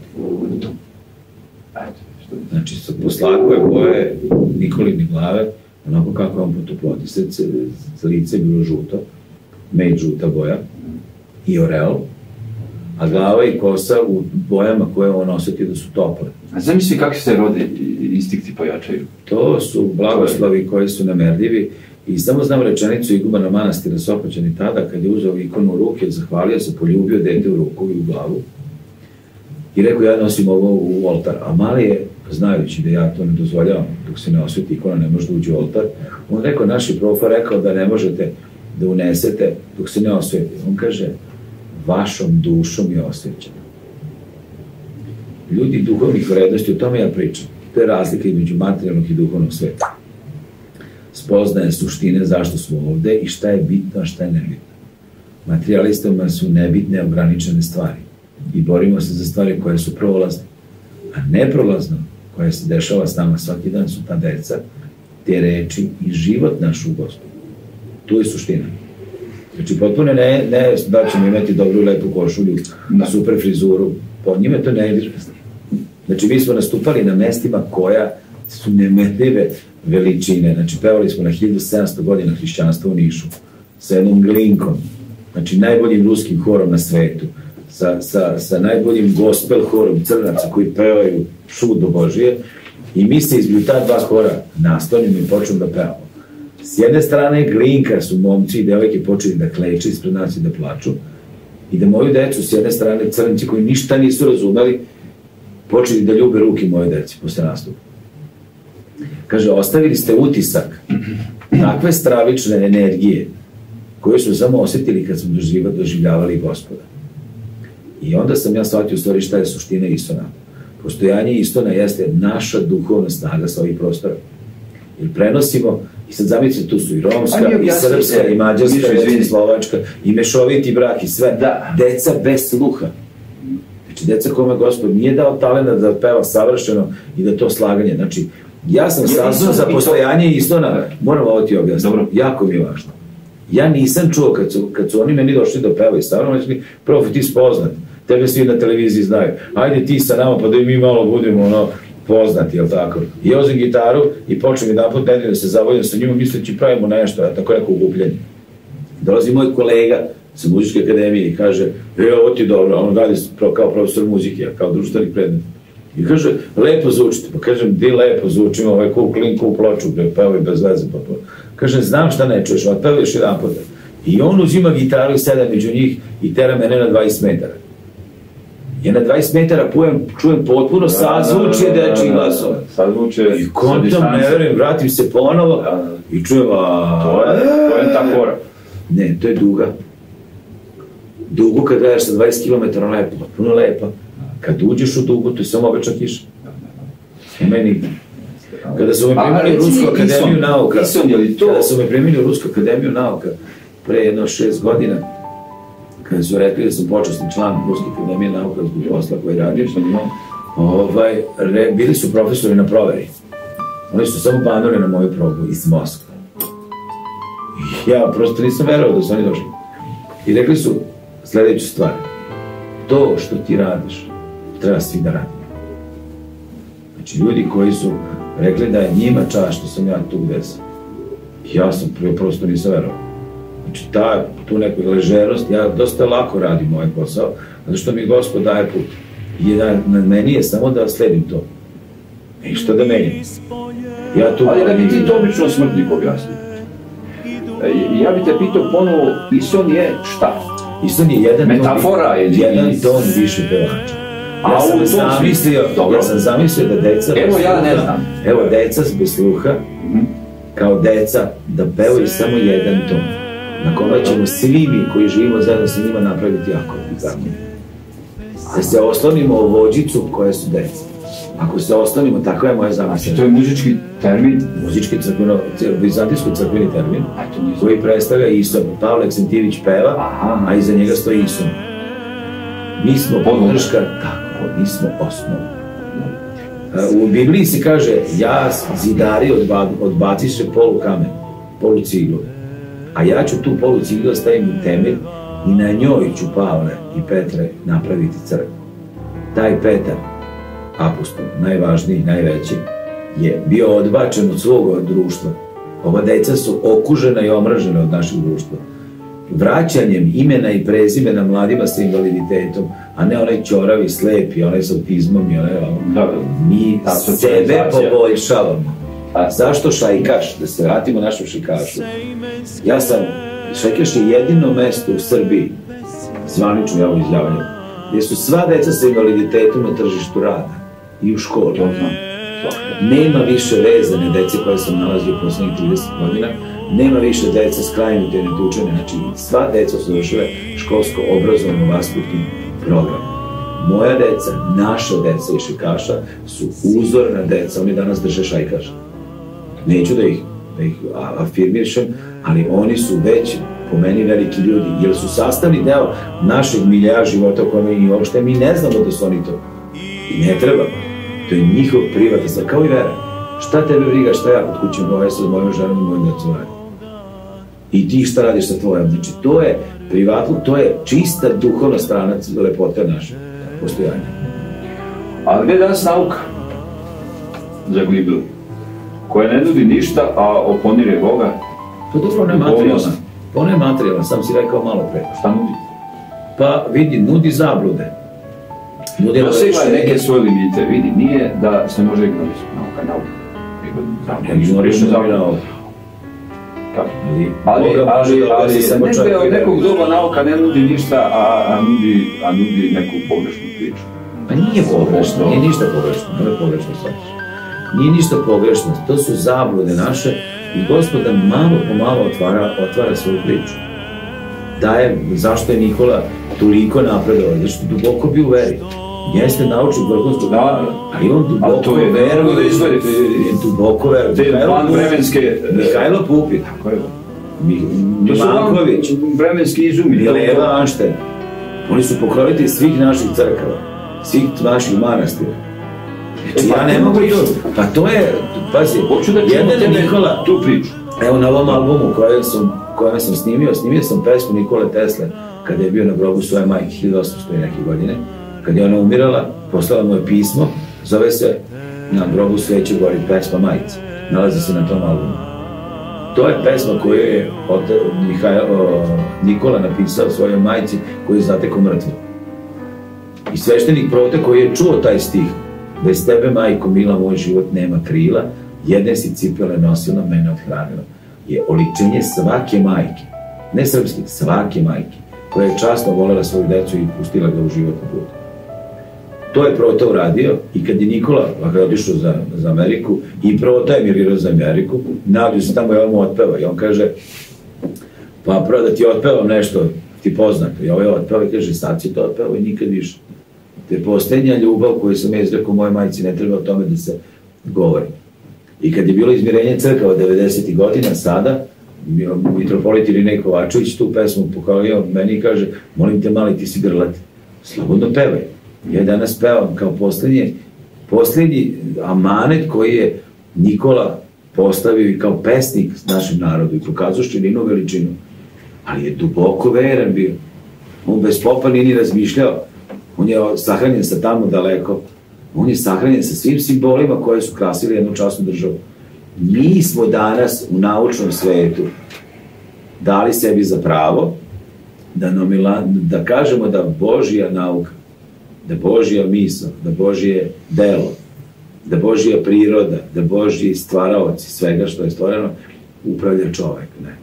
S4: Znači, poslako je boje Nikolini glave, onako kako je on pod toploti. Lice je bilo žuto, med žuta boja i oreol, a glava i kosa u bojama koje on osjeti da su tople.
S2: A zamisli kako se rode instikti pojačaju?
S4: To su blagoslovi koji su nemerljivi i samo znam rečenicu igumana manastira Sopoćani tada, kad je uzeo ikonu u ruke, zahvalio se, poljubio dete u ruku i u glavu i rekao, ja nosim ovo u oltar, a mali je, znajući da ja to ne dozvoljavam, dok se ne osveti ikona, ne može da uđe u oltar, on rekao, naši profa rekao da ne možete da unesete dok se ne osveti. On kaže, vašom dušom je osvećena. Ljudi duhovnih vrednosti, o tome ja pričam. To je razlika između materijalnog i duhovnog sveta. Spoznaje suštine zašto smo ovde i šta je bitno, a šta je nebitno. Materijalistama su nebitne, ograničene stvari. I borimo se za stvari koje su prolazne. A neprolazno, koje se dešava s nama svaki dan, su ta deca, te reči i život naš u Gospodu. Tu je suština. Znači, potpuno ne da ćemo imati dobru i lepu košulju, super frizuru, po njima to ne je. Znači, mi smo nastupali na mestima koja su nemerljive veličine. Znači, pevali smo na 1700 godina hrišćanstva u Nišu sa jednom Glinkom, znači najboljim ruskim horom na svetu, sa najboljim gospel horom Crnaca koji pevaju čudo Božije, i mi se između ta dva hora nastavljamo i počnemo da pevamo. S jedne strane Glinka su momci i devojke počeli da kleče ispred nas i da plaču, i da moju decu s jedne strane crnci koji ništa nisu razumeli počeli da ljube ruke moje deci posle nastupa. Kaže, ostavili ste utisak takve stravične energije koje su samo osjetili kad smo doživljavali Gospoda. I onda sam ja shvatio u stvari šta je suština Istona. Postojanje Istona jeste naša duhovna snaga sa ovih prostora. Jer prenosimo, i sad zamislite, tu su i romska, i srpska, i mađarska, i slovačka, i mešoviti brak, i sve. Deca bez sluha. Znači, deca kome Gospod nije dao talenta da peva savršeno i da to slaganje. Znači, ja sam saznao za postojanje Istona, moram ovo ti objasniti, jako mi je važno. Ja nisam čuo, kad su oni meni došli da pevaju savršeno, rekli, profi, ti si poznat, tebe svi na televiziji znaju, ajde ti sa nama pa da i mi malo budemo poznati, jel tako? I ja uzem gitaru i počnem jedan put nedelju da se zavoljam sa njima, misleći pravimo nešto, tako neko ugupljanje. Dolazi moj kolega sa muzičke akademije i kaže, ovo ti je dobro, on radi kao profesor muzike, kao društveni predmet. I kaže, lepo zvučite, pa kažem, di lepo zvučimo, ovaj klinku ploču, pevaj bez veze, pa to. Kaže, znam šta ne čuješ, otpevaš jedan put. I on uzima gitaru i seda među njih i tera mene na 20 metara. Ja na 20 metara čujem potpuno sazvučje dečji glasova. I kontom, ne verujem, vratim se ponovo i čujem,
S2: to je ta hora.
S4: Ne, to je duga. Dugu kad gledaš sa 20 km lepo, potpuno lepa. Kad uđeš u dugu, to je samo obična kiša. Nema je nigde. Kada su me primili u Rusku akademiju nauka, pre jedno 6 godina, kada su rekli da sam počasni član Ruske akademije nauka zbog posla koji radio, bili su profesori na proveri. Oni su samo banuli na moju probu iz Moskva. Ja prosto nisam verovao da su oni došli. I rekli su sledeću stvar. To što ti radiš, treba svi da radimo. Znači, ljudi koji su rekli da je njima čast što sam ja tu gde sam. Ja sam prosto nisam verovao. Znači, tu neku ležerost, ja dosta lako radim ovaj posao, zato što mi Gospod daje put. I na meni je samo da sledim to. I što da menim.
S2: Ali da bi ti to obično smrtnik objasnio. Ja bi te pitao ponovo, Ison je šta?
S4: Ison je jedan ton više pevača. Ja sam zamislio da deca...
S2: Evo ja ne znam.
S4: Evo, deca bez sluha, kao deca, da pevaju samo jedan ton. Na kome ćemo svi mi koji živimo zajedno sa njima napraviti jako i tako. Da se oslonimo o vođicu koje su deca. Ako se oslonimo, tako je moja zamisla.
S2: To je muzički termin?
S4: Muzički vizantijsko-crkveni termin, koji predstavlja Ison. Pavle Ksentijević peva, a iza njega stoji Ison. Mi smo podrška, tako, mi smo osnova. U Bibliji se kaže, ja zidari odbaciše polukamen, poluciglu. A ja ću tu poluciglu da stavim u temelj i na njoj ću, Pavle i Petre, napraviti crkvu. Taj Petar, apostol, najvažniji, najveći, je bio odbačen od svog društva. Ova deca su okužena i omražena od našeg društva. Vraćanjem imena i prezimena mladima sa invaliditetom, a ne onaj ćoravi, slepi, onaj sa autizmom i onaj... Mi sebe poboljšavamo. Zašto šajkaš? Da se vratimo našem šajkašu. Šajkaš je jedino mesto u Srbiji, zvanično ja ovo izjavljam, gdje su sva deca sa invaliditetom na tržištu rada i u školi. Nema više vezane dece koje sam nalazio poslednjih 30 godina, nema više deca skrajnute i netučene, znači sva deca su završile školsko-obrazovno vaspitni program. Moja deca, naša deca i šajkaša su uzorna deca, oni danas drže šajkaša. Neću da ih afirmišem, ali oni su već po meni veliki ljudi, jer su sastavni deo našeg milija života u kome i uopšte mi ne znamo da su oni to. I ne treba. To je njihov privatan stvar, kao i vera. Šta tebe briga, šta ja kod kuće moje sa mojom ženom i mojim decom radim? I ti šta radiš sa tvojom? Znači, to je privatno, to je čista duhovna strana lepote naše postojanja.
S2: Ali gdje je danas nauka za Biblu? koja ne nudi ništa, a oponire Boga.
S4: Pa dobro, ona je materijalna, sam si rekao malo pre.
S2: Šta nudi?
S4: Pa vidi, nudi zablude.
S2: Dosegla je neke svoje limite, vidi, nije da se može ignorisati nauka.
S4: Ignorišno nauka.
S2: Ali negde od nekog doba nauka ne nudi ništa, a nudi neku pogrešnu priču.
S4: Pa nije pogrešno, nije ništa pogrešno, nije pogrešno shvatiš. Nije ništa pogrešno, to su zablude naše i Gospod malo po malo otvara svoju priču. Zašto je Nikola toliko napredovao, zato što duboko bio u veri. Jeste naučnik vrhunskog nauka, ali on duboko veruje.
S2: Te vanvremenske...
S4: Mihajlo Pupin, Milanković,
S2: vremenski izumi.
S4: Mileva Anšten. Oni su pokrovitelji svih naših crkava, svih naših manastira. Ja ne mogu to... Pa to je, pazi, jedan Nikola...
S2: Tu priču.
S4: Evo na ovom albumu kojem sam snimio sam pesmu Nikole Tesle kada je bio na grobu svoje majke 1800 i neke godine. Kad je ona umirala, poslala mu je pismo, zove se Na grobu sveće gori pesma Majice. Nalazi se na tom albumu. To je pesma koju je Nikola napisao svojoj majci koju je zatekao mrtvu. I sveštenik Prote koji je čuo taj stih, bez tebe, majko mila, moj život nema krila, jedne si cipele nosila, mene othranila, je oličenje svake majke, ne srpske, svake majke, koja je časno volela svoju decu i pustila ga u životnu put. To je Prota uradio i kad je Nikola otišao za Ameriku i Prota je mirirao za Ameriku, nađu se tamo i on mu otpeva i on kaže, pa prvo da ti otpevam nešto ti poznato, i ovaj otpeva i kaže, sad si to otpevao i nikad više. To je posljednja ljubav koju sam izrekao mojoj majci, ne treba o tome da se govori. I kad je bilo izmirenje crkava 90. godina, sada, mitropolit Irinej Kovačević tu pesmu pokazao meni i kaže, molim te mali, ti si grlat, slobodno pevaj. Ja danas pevam kao posljednji amanet koji je Nikola postavio i kao pesnik našem narodu i pokazao širinu veličinu. Ali je duboko veran bio. On bez popa nije ni razmišljao. On je sahranjen sa tamo daleko. On je sahranjen sa svim simbolima koje su krasili jednu časnu državu. Mi smo danas u naučnom svetu dali sebi za pravo da kažemo da Božja nauka, da Božja misao, da Božje delo, da Božja priroda, da Božji stvaraoci svega što je stvoreno upravlja čovek, ne.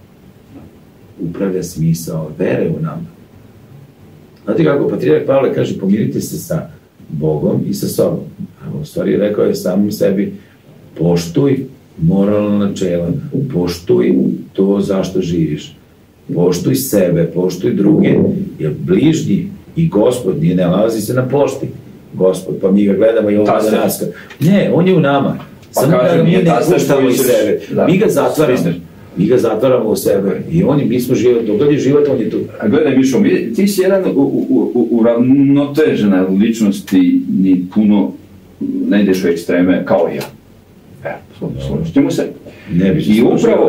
S4: Upravlja smisao vere u nama. Znate kako, patrijarh Pavle kaže, pomirite se sa Bogom i sa sobom. A u stvari rekao je samom sebi, poštuj moralna načela, poštuj to zašto živiš, poštuj sebe, poštuj druge, jer bližnji i Gospod nije, ne nalazi se na pošti Gospod, pa mi ga gledamo i on gleda nas. Ne, on je u nama. Samo da mi ne puštamo iz sebe. Mi ga zatvaramo u sebe. I mi smo život, dok je život, on je tu.
S2: A gledaj, Mišo, ti si jedan uravnotežena ličnost i ni puno ne ideš u ekstreme kao ja. Složimo se.
S4: Ne bi se složio.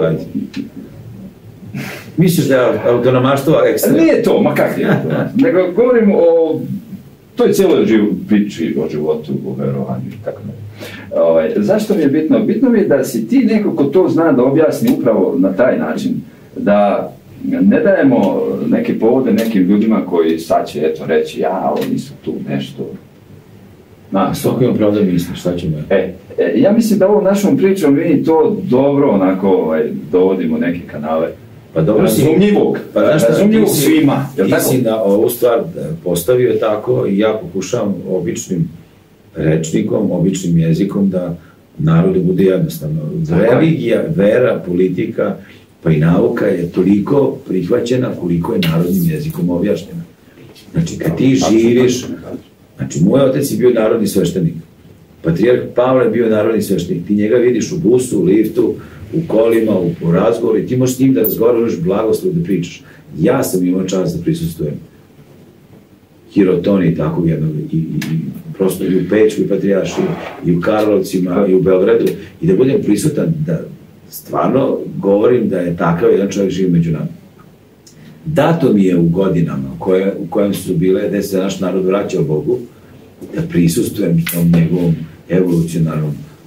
S4: Misliš da je autonomaštvo ekstrem?
S2: Nije to, ma kak je to. Nego govorim o toj cijeloj priči o životu, o verovanju i tako dalje. Zašto mi je bitno? Bitno mi je da si ti neko ko to zna da objasni upravo na taj način, da ne dajemo neke povode nekim ljudima koji sad će reći, oni su tu nešto.
S4: Svako ima pravo da misli, šta ćemo?
S2: Ja mislim da ovom našom pričom mi to dobro onako dovodimo neke kanale.
S4: Pa dobro
S2: razumljivog svima.
S4: Ti si na ovu stvar postavio tako i ja pokušavam običnim rečnikom, običnim jezikom da narodu bude jednostavno. Religija, vera, politika, pa i nauka je toliko prihvaćena koliko je narodnim jezikom objašnjena. Znači, kad ti živiš... Znači, moj otac je bio narodni sveštenik. Patrijarh Pavle je bio narodni sveštenik. Ti njega vidiš u busu, u liftu, u kolima, u razgovoru i ti možeš s njim da razgovaraš, blagoslov da pričaš. Ja sam imao čast da prisustvujem Hirotoni i takvog jednog, i prosto i u Peću, i Patrijarši, i u Karlovcima, i u Beogradu, i da budem prisutan, da stvarno govorim da je takav jedan čovjek živ među nama. Dato mi je u godinama u kojem su bile, gde se naš narod vraćao Bogu, da prisustvujem tom njegovom evolucionarnom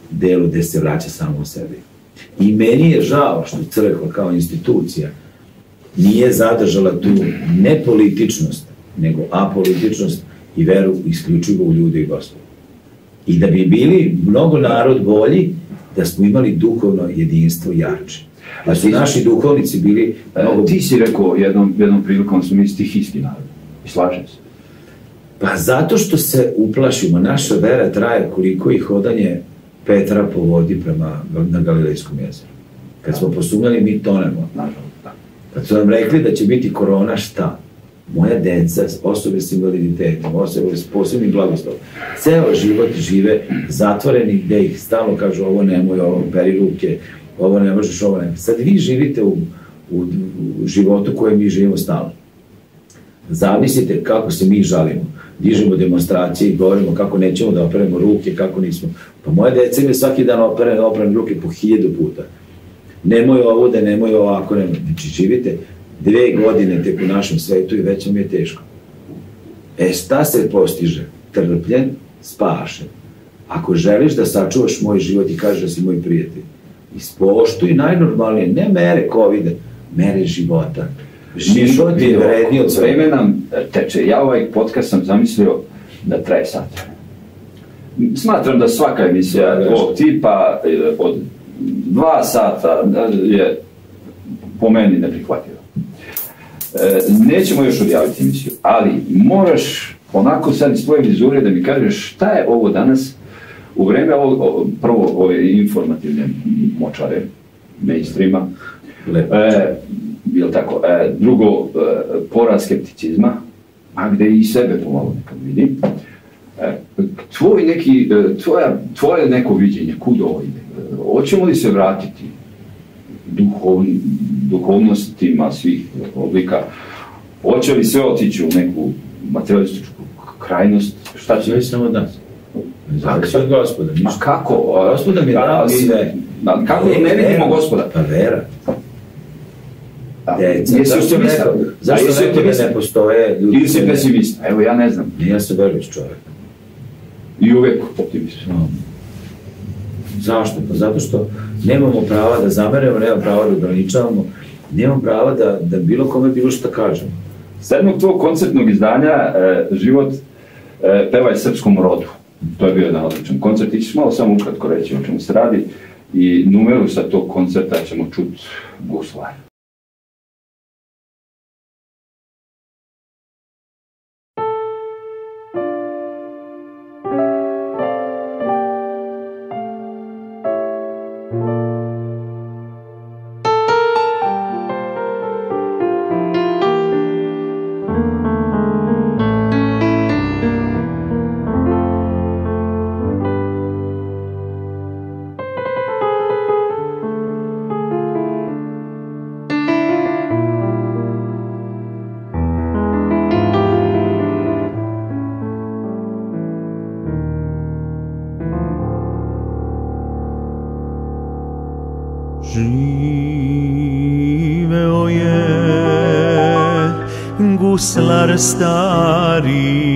S4: delu gde se vraća samo u sebi. I meni je žao što crkva kao institucija nije zadržala tu ne političnost, nego apolitičnost i veru isključivo u ljude i Gospoda. I da bi bili mnogo narod bolji, da smo imali duhovno jedinstvo jače. Da su naši duhovnici bili mnogo...
S2: Ti si rekao jednom prilikom su mi stihijski narod. I slažem se.
S4: Pa zato što se uplašimo. Naša vera traje koliko i hodanje Petra po vodi na Galilejskom jezeru. Kad smo posumnjali, mi tonemo. Kad su nam rekli da će biti korona, šta? Moja deca, osobe s invaliditetom, osobe s posebnim blagoslovom, ceo život žive zatvoreni gde ih stalno kažu ovo nemoj, ovo peri ruke, ovo ne možeš, ovo ne. Sad vi živite u životu koje mi živimo stalno. Zavisite kako se mi žalimo. Dižemo demonstracije i govorimo kako nećemo da operemo ruke, kako nismo. Pa moje deca imaju svaki dan operem ruke po 1000 puta. Nemoj ovo da nemoj ovako, nemoj. Znači živite 2 godine tek u našem svetu i već vam je teško. Šta se postiže? Trpljen, spašen. Ako želiš da sačuvaš moj život i kažeš da si moj prijatelj, ispoštuj najnormalnije, ne mere COVID-a, mere života. Život je vredniji od svega.
S2: Vreme nam teče. Ja ovaj podcast sam zamislio da traje sat. Smatram da svaka emisija ovog tipa od 2 sata je po meni neprihvatljiva. Nećemo još odjaviti emisiju, ali moraš onako sad iz tvoje vizure da mi kažeš šta je ovo danas u vreme prvo ove informativne močare, mainstreama, tako, drugo, porast skepticizma, a gde i sebe pomalo nekad vidim, tvoje neko viđenje, kud ovo ide? Hoćemo li se vratiti duhovnostima svih oblika? Hoće li sve otići u neku materialističku krajnost? Šta će?
S4: Zavisi samo od nas. Zavisi od Gospoda.
S2: Ma kako?
S4: Gospoda mi je dao sve.
S2: Kako ne vidimo Gospoda?
S4: Pa vera.
S2: Jesi optimista?
S4: Zašto nekome ne postoje ljudi?
S2: Ili si pesimista? Evo, ja ne znam.
S4: Ja sam verujući čovjek.
S2: I uvek optimista.
S4: Zašto? Pa zato što nemamo prava da zameremo, nemamo prava da ograničavamo, nemamo prava da bilo kome bilo što kažemo.
S2: Sedmog tvojeg koncertnog izdanja Život pevaj srpskom rodu. To je bio jedan odličan koncert. Ti ćeš malo samo ukratko reći o čemu se radi i numeru sa tog koncerta ćemo čuti Guslar.
S3: Živeo je guslar stari,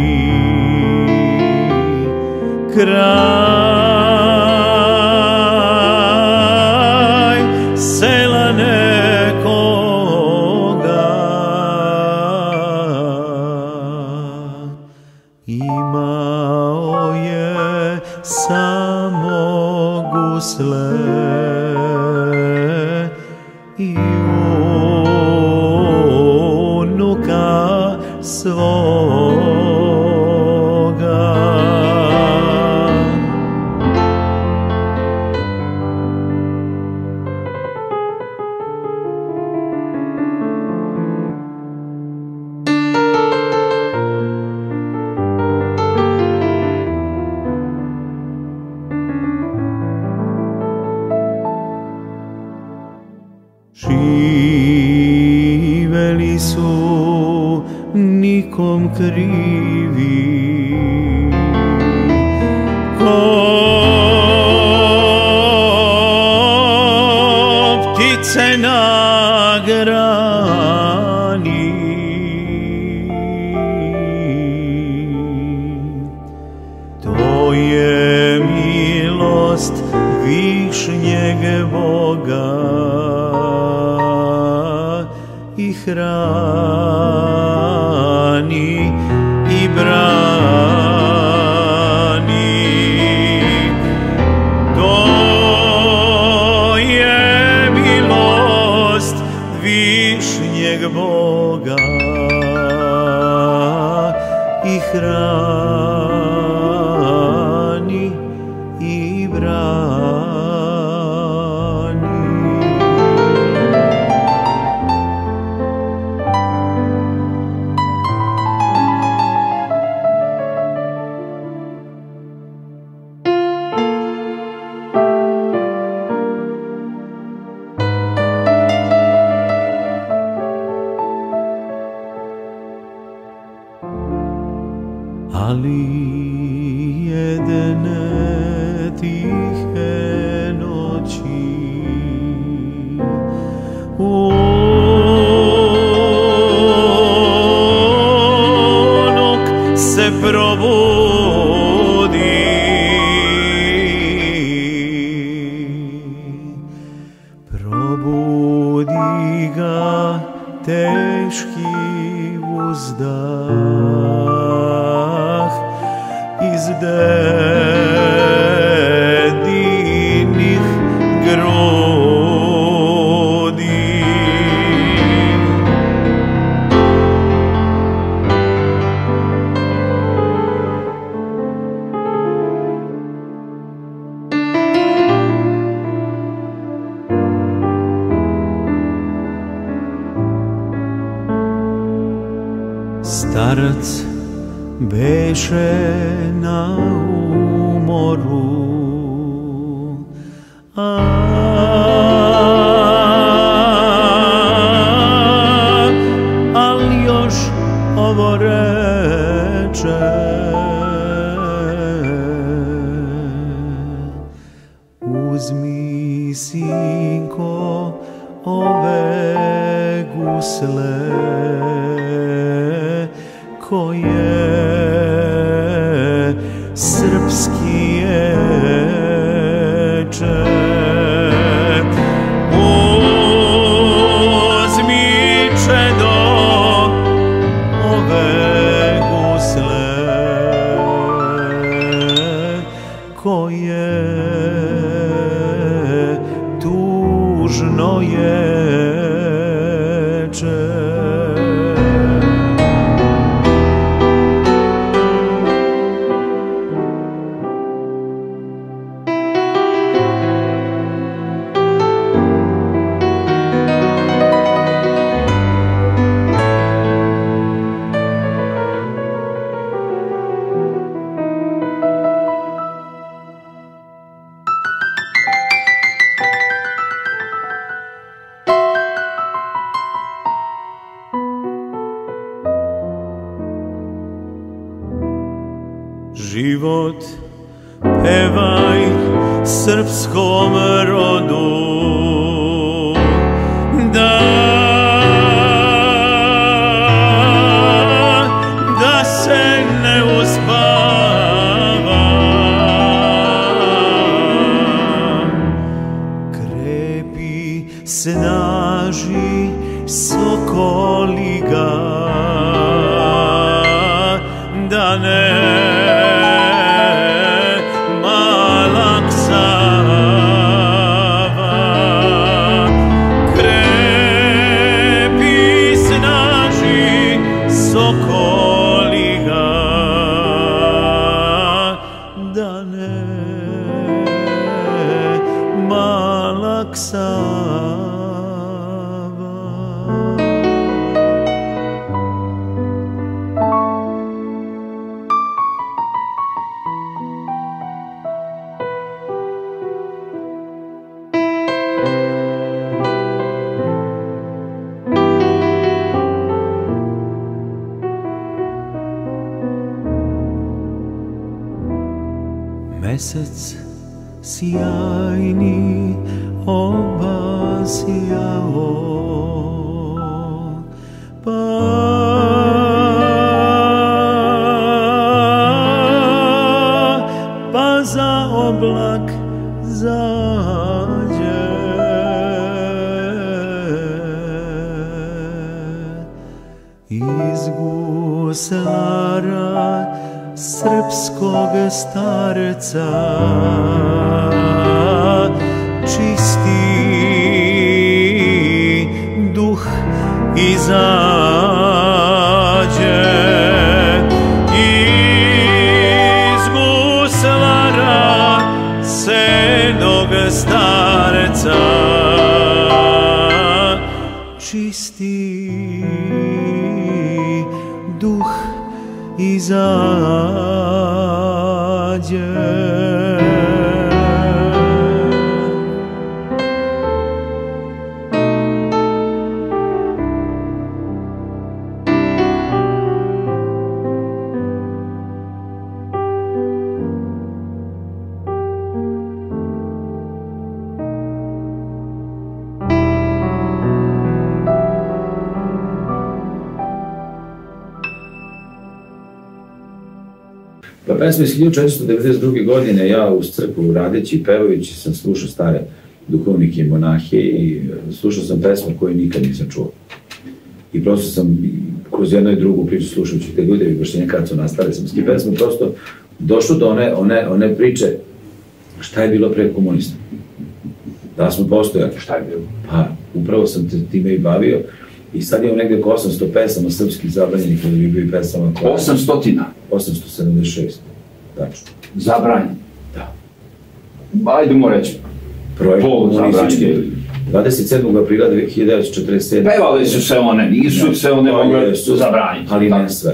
S3: kraj sela nekoga, imao je samo gusle i unuka svoga. Živeli su nikom krivi, ko ptice na grani. To je milost hrani i brani. To je milost višnjeg Boga i hrani i brani. Ali jedne tihe noći onog se probudi, probudi ga teški uzdah iz dedinih grudi. Starac beše na umoru, al još ovo reče: uzmi, sinko, ove gusle koje srpski ječe. Uzmi, čedo, ove gusle koje tužno ječe. Život pevaj srpskom rodu, da se ne uspava. Krepi, snaži, sokoli ga, da ne mesec sjajni obasjao, pa za oblak zađe. iz guslara srpskog starca čisti duh izađe. Iz guslara sedog starca čisti duh izađe.
S4: Pa pesma iz 1492. godine, ja uz crkvu radeći i pevajući sam slušao stare duhovnike i monahe i slušao sam pesmu koju nikad nisam čuo. I prosto sam kroz jednu i drugu priču slušajući te ljude i baštenje kad su nastale samske pesme, prosto došlo do one priče šta je bilo pre komunista. Da smo postojali.
S2: Šta je bilo?
S4: Pa, upravo sam time i bavio. I sad imam negde oko 800 pesama srpskih zabranjenih od Biblije pesama.
S2: 800?
S4: 876, tačno.
S2: Zabranjen?
S4: Da.
S2: Ajdemo reći.
S4: Projekt komunistički.
S2: zabranjen.
S4: 27. aprila 1947.
S2: Pevali su se one, nisu se one mogle zabraniti.
S4: Ali ne sve.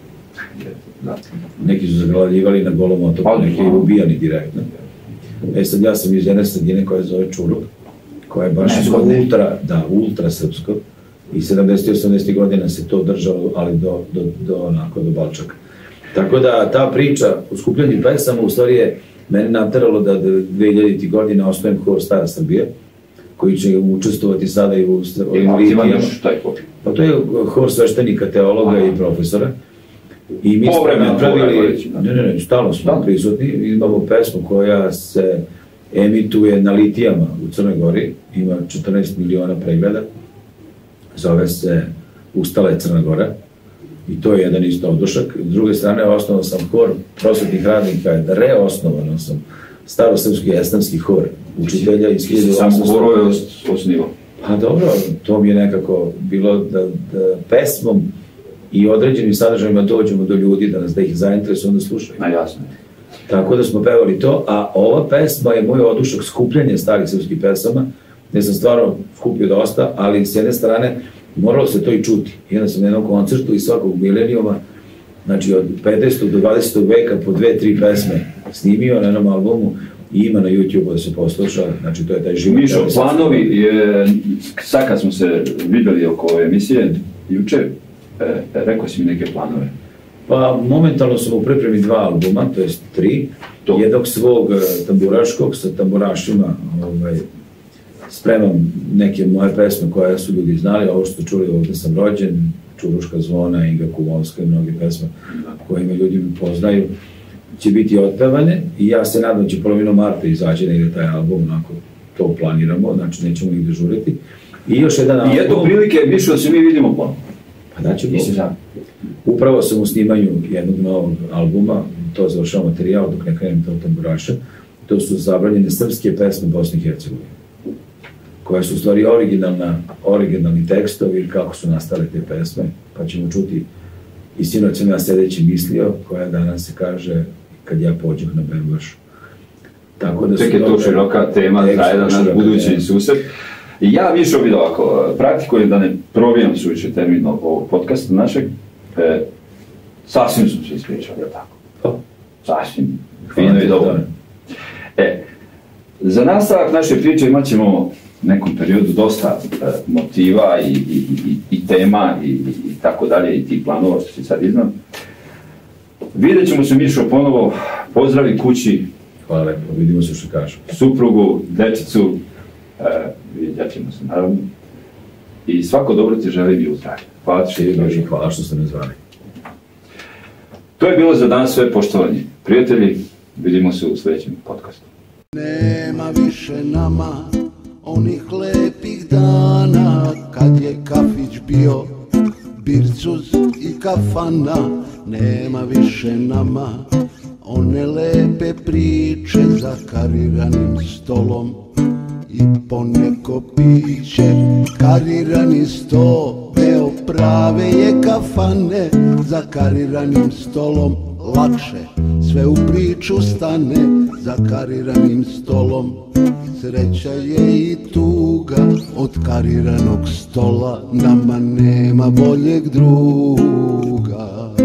S4: Neki su zaglavljivali na Golom otoku, neki je ubijani direktno. Sad ja sam iz jedne sredine koja se zove Čuruk, koja je baš ultra srpsko. I 70. 80. godina se to držalo, ali do Balčaka. Tako da ta priča o skupljanju pesama u stvari je mene nateralo da 2000. godina osnovim hor Stara Srbija, koji će učestvovati sada i u ovim litijama. Pa to je hor sveštenika, teologa i profesora. I mi smo napravili, stalno smo prisutni, imamo pesmu koja se emituje na litijama u Crnoj Gori, ima 14 miliona pregleda, zove se Ustala je Crna Gora i to je jedan isto odušak. S druge strane, osnovao sam hor prosvetnih radnika, reosnovano sam starosrpski esnamski hor učitelja iz 1800.
S2: Sam horove osnivao?
S4: Pa dobro, to mi je nekako bilo da pesmom i određenim sadržajima dođemo do ljudi, da ih zainteresuju, da slušaju.
S2: Jasno.
S4: Tako da smo pevali to, a ova pesma je moj odušak skupljanje starih srpskih pesama, gde sam stvarno skupio dosta, ali s jedne strane moralo se to i čuti. Jedan sam na jednom koncertu i svakog milenijuma, znači od 15. do 20. veka po 2-3 pesme snimio na jednom albumu i ima na YouTube-u da se posluša, znači to je taj život.
S2: Mišo, planovi, sad kad smo se videli oko ove emisije, juče, rekao si mi neke planove.
S4: Pa momentalno sam u pripremi 2 albuma, to jest 3, jednog svog tamburaškog sa tamburašima, spremam neke moje pesme koje su ljudi znali, ovo što čuli, ovdje sam rođen, Čuruška zvona, Inga Kuvolska i mnoge pesme koje me ljudi poznaju, će biti otpevane i ja se nadam da će polovinom marta izaći negdje taj album, onako to planiramo, znači nećemo ih dežuriti. I još jedan album...
S2: I eto prilike, Mišo, da se mi vidimo ponovno.
S4: Pa da će bilo. Upravo sam u snimanju jednog novog albuma, to završao materijal dok ne krenem to tamburaša, to su zabranjene srpske pesme Bosne i Hercegovine, koje su u stvari originalni tekstovi kako su nastale te pesme, pa ćemo čuti i sinoć sam ja sljedeći mislio, koja danas se kaže kad ja pođem na Berbašu.
S2: Tek je to široka tema za jedan naš budući susret. Ja više vidio ovako, praktikujem da ne probijam suviše termin ovog podcasta našeg, sasvim sam se ispričao, je li tako? Sasvim, fino i dobro. Za nastavak naše priče imat ćemo nekom periodu dosta motiva i tema i tako dalje i tih planova što si sad iznam. Vidjet ćemo se, Mišo, ponovo, pozdravi kući.
S4: Hvala lepo, vidimo se što kažem.
S2: Suprugu, dečicu, vidjet ćemo se naravno. I svako dobro ti želim i u zdravlju. Hvala ti što je došli.
S4: Hvala što ste me zvali.
S2: To je bilo za danas sve, poštovani prijatelji. Vidimo se u sljedećem podcastu.
S1: Nema više nama onih lepih dana kad je kafić bio pircuz i kafana, nema više nama one lepe priče za kariranim stolom i poneko piće. Karirani sto, deo prave je kafane, za kariranim stolom lakše sve u priču stane. Za kariranim stolom sreća je i tuga, od kariranog stola nama nema boljeg druga.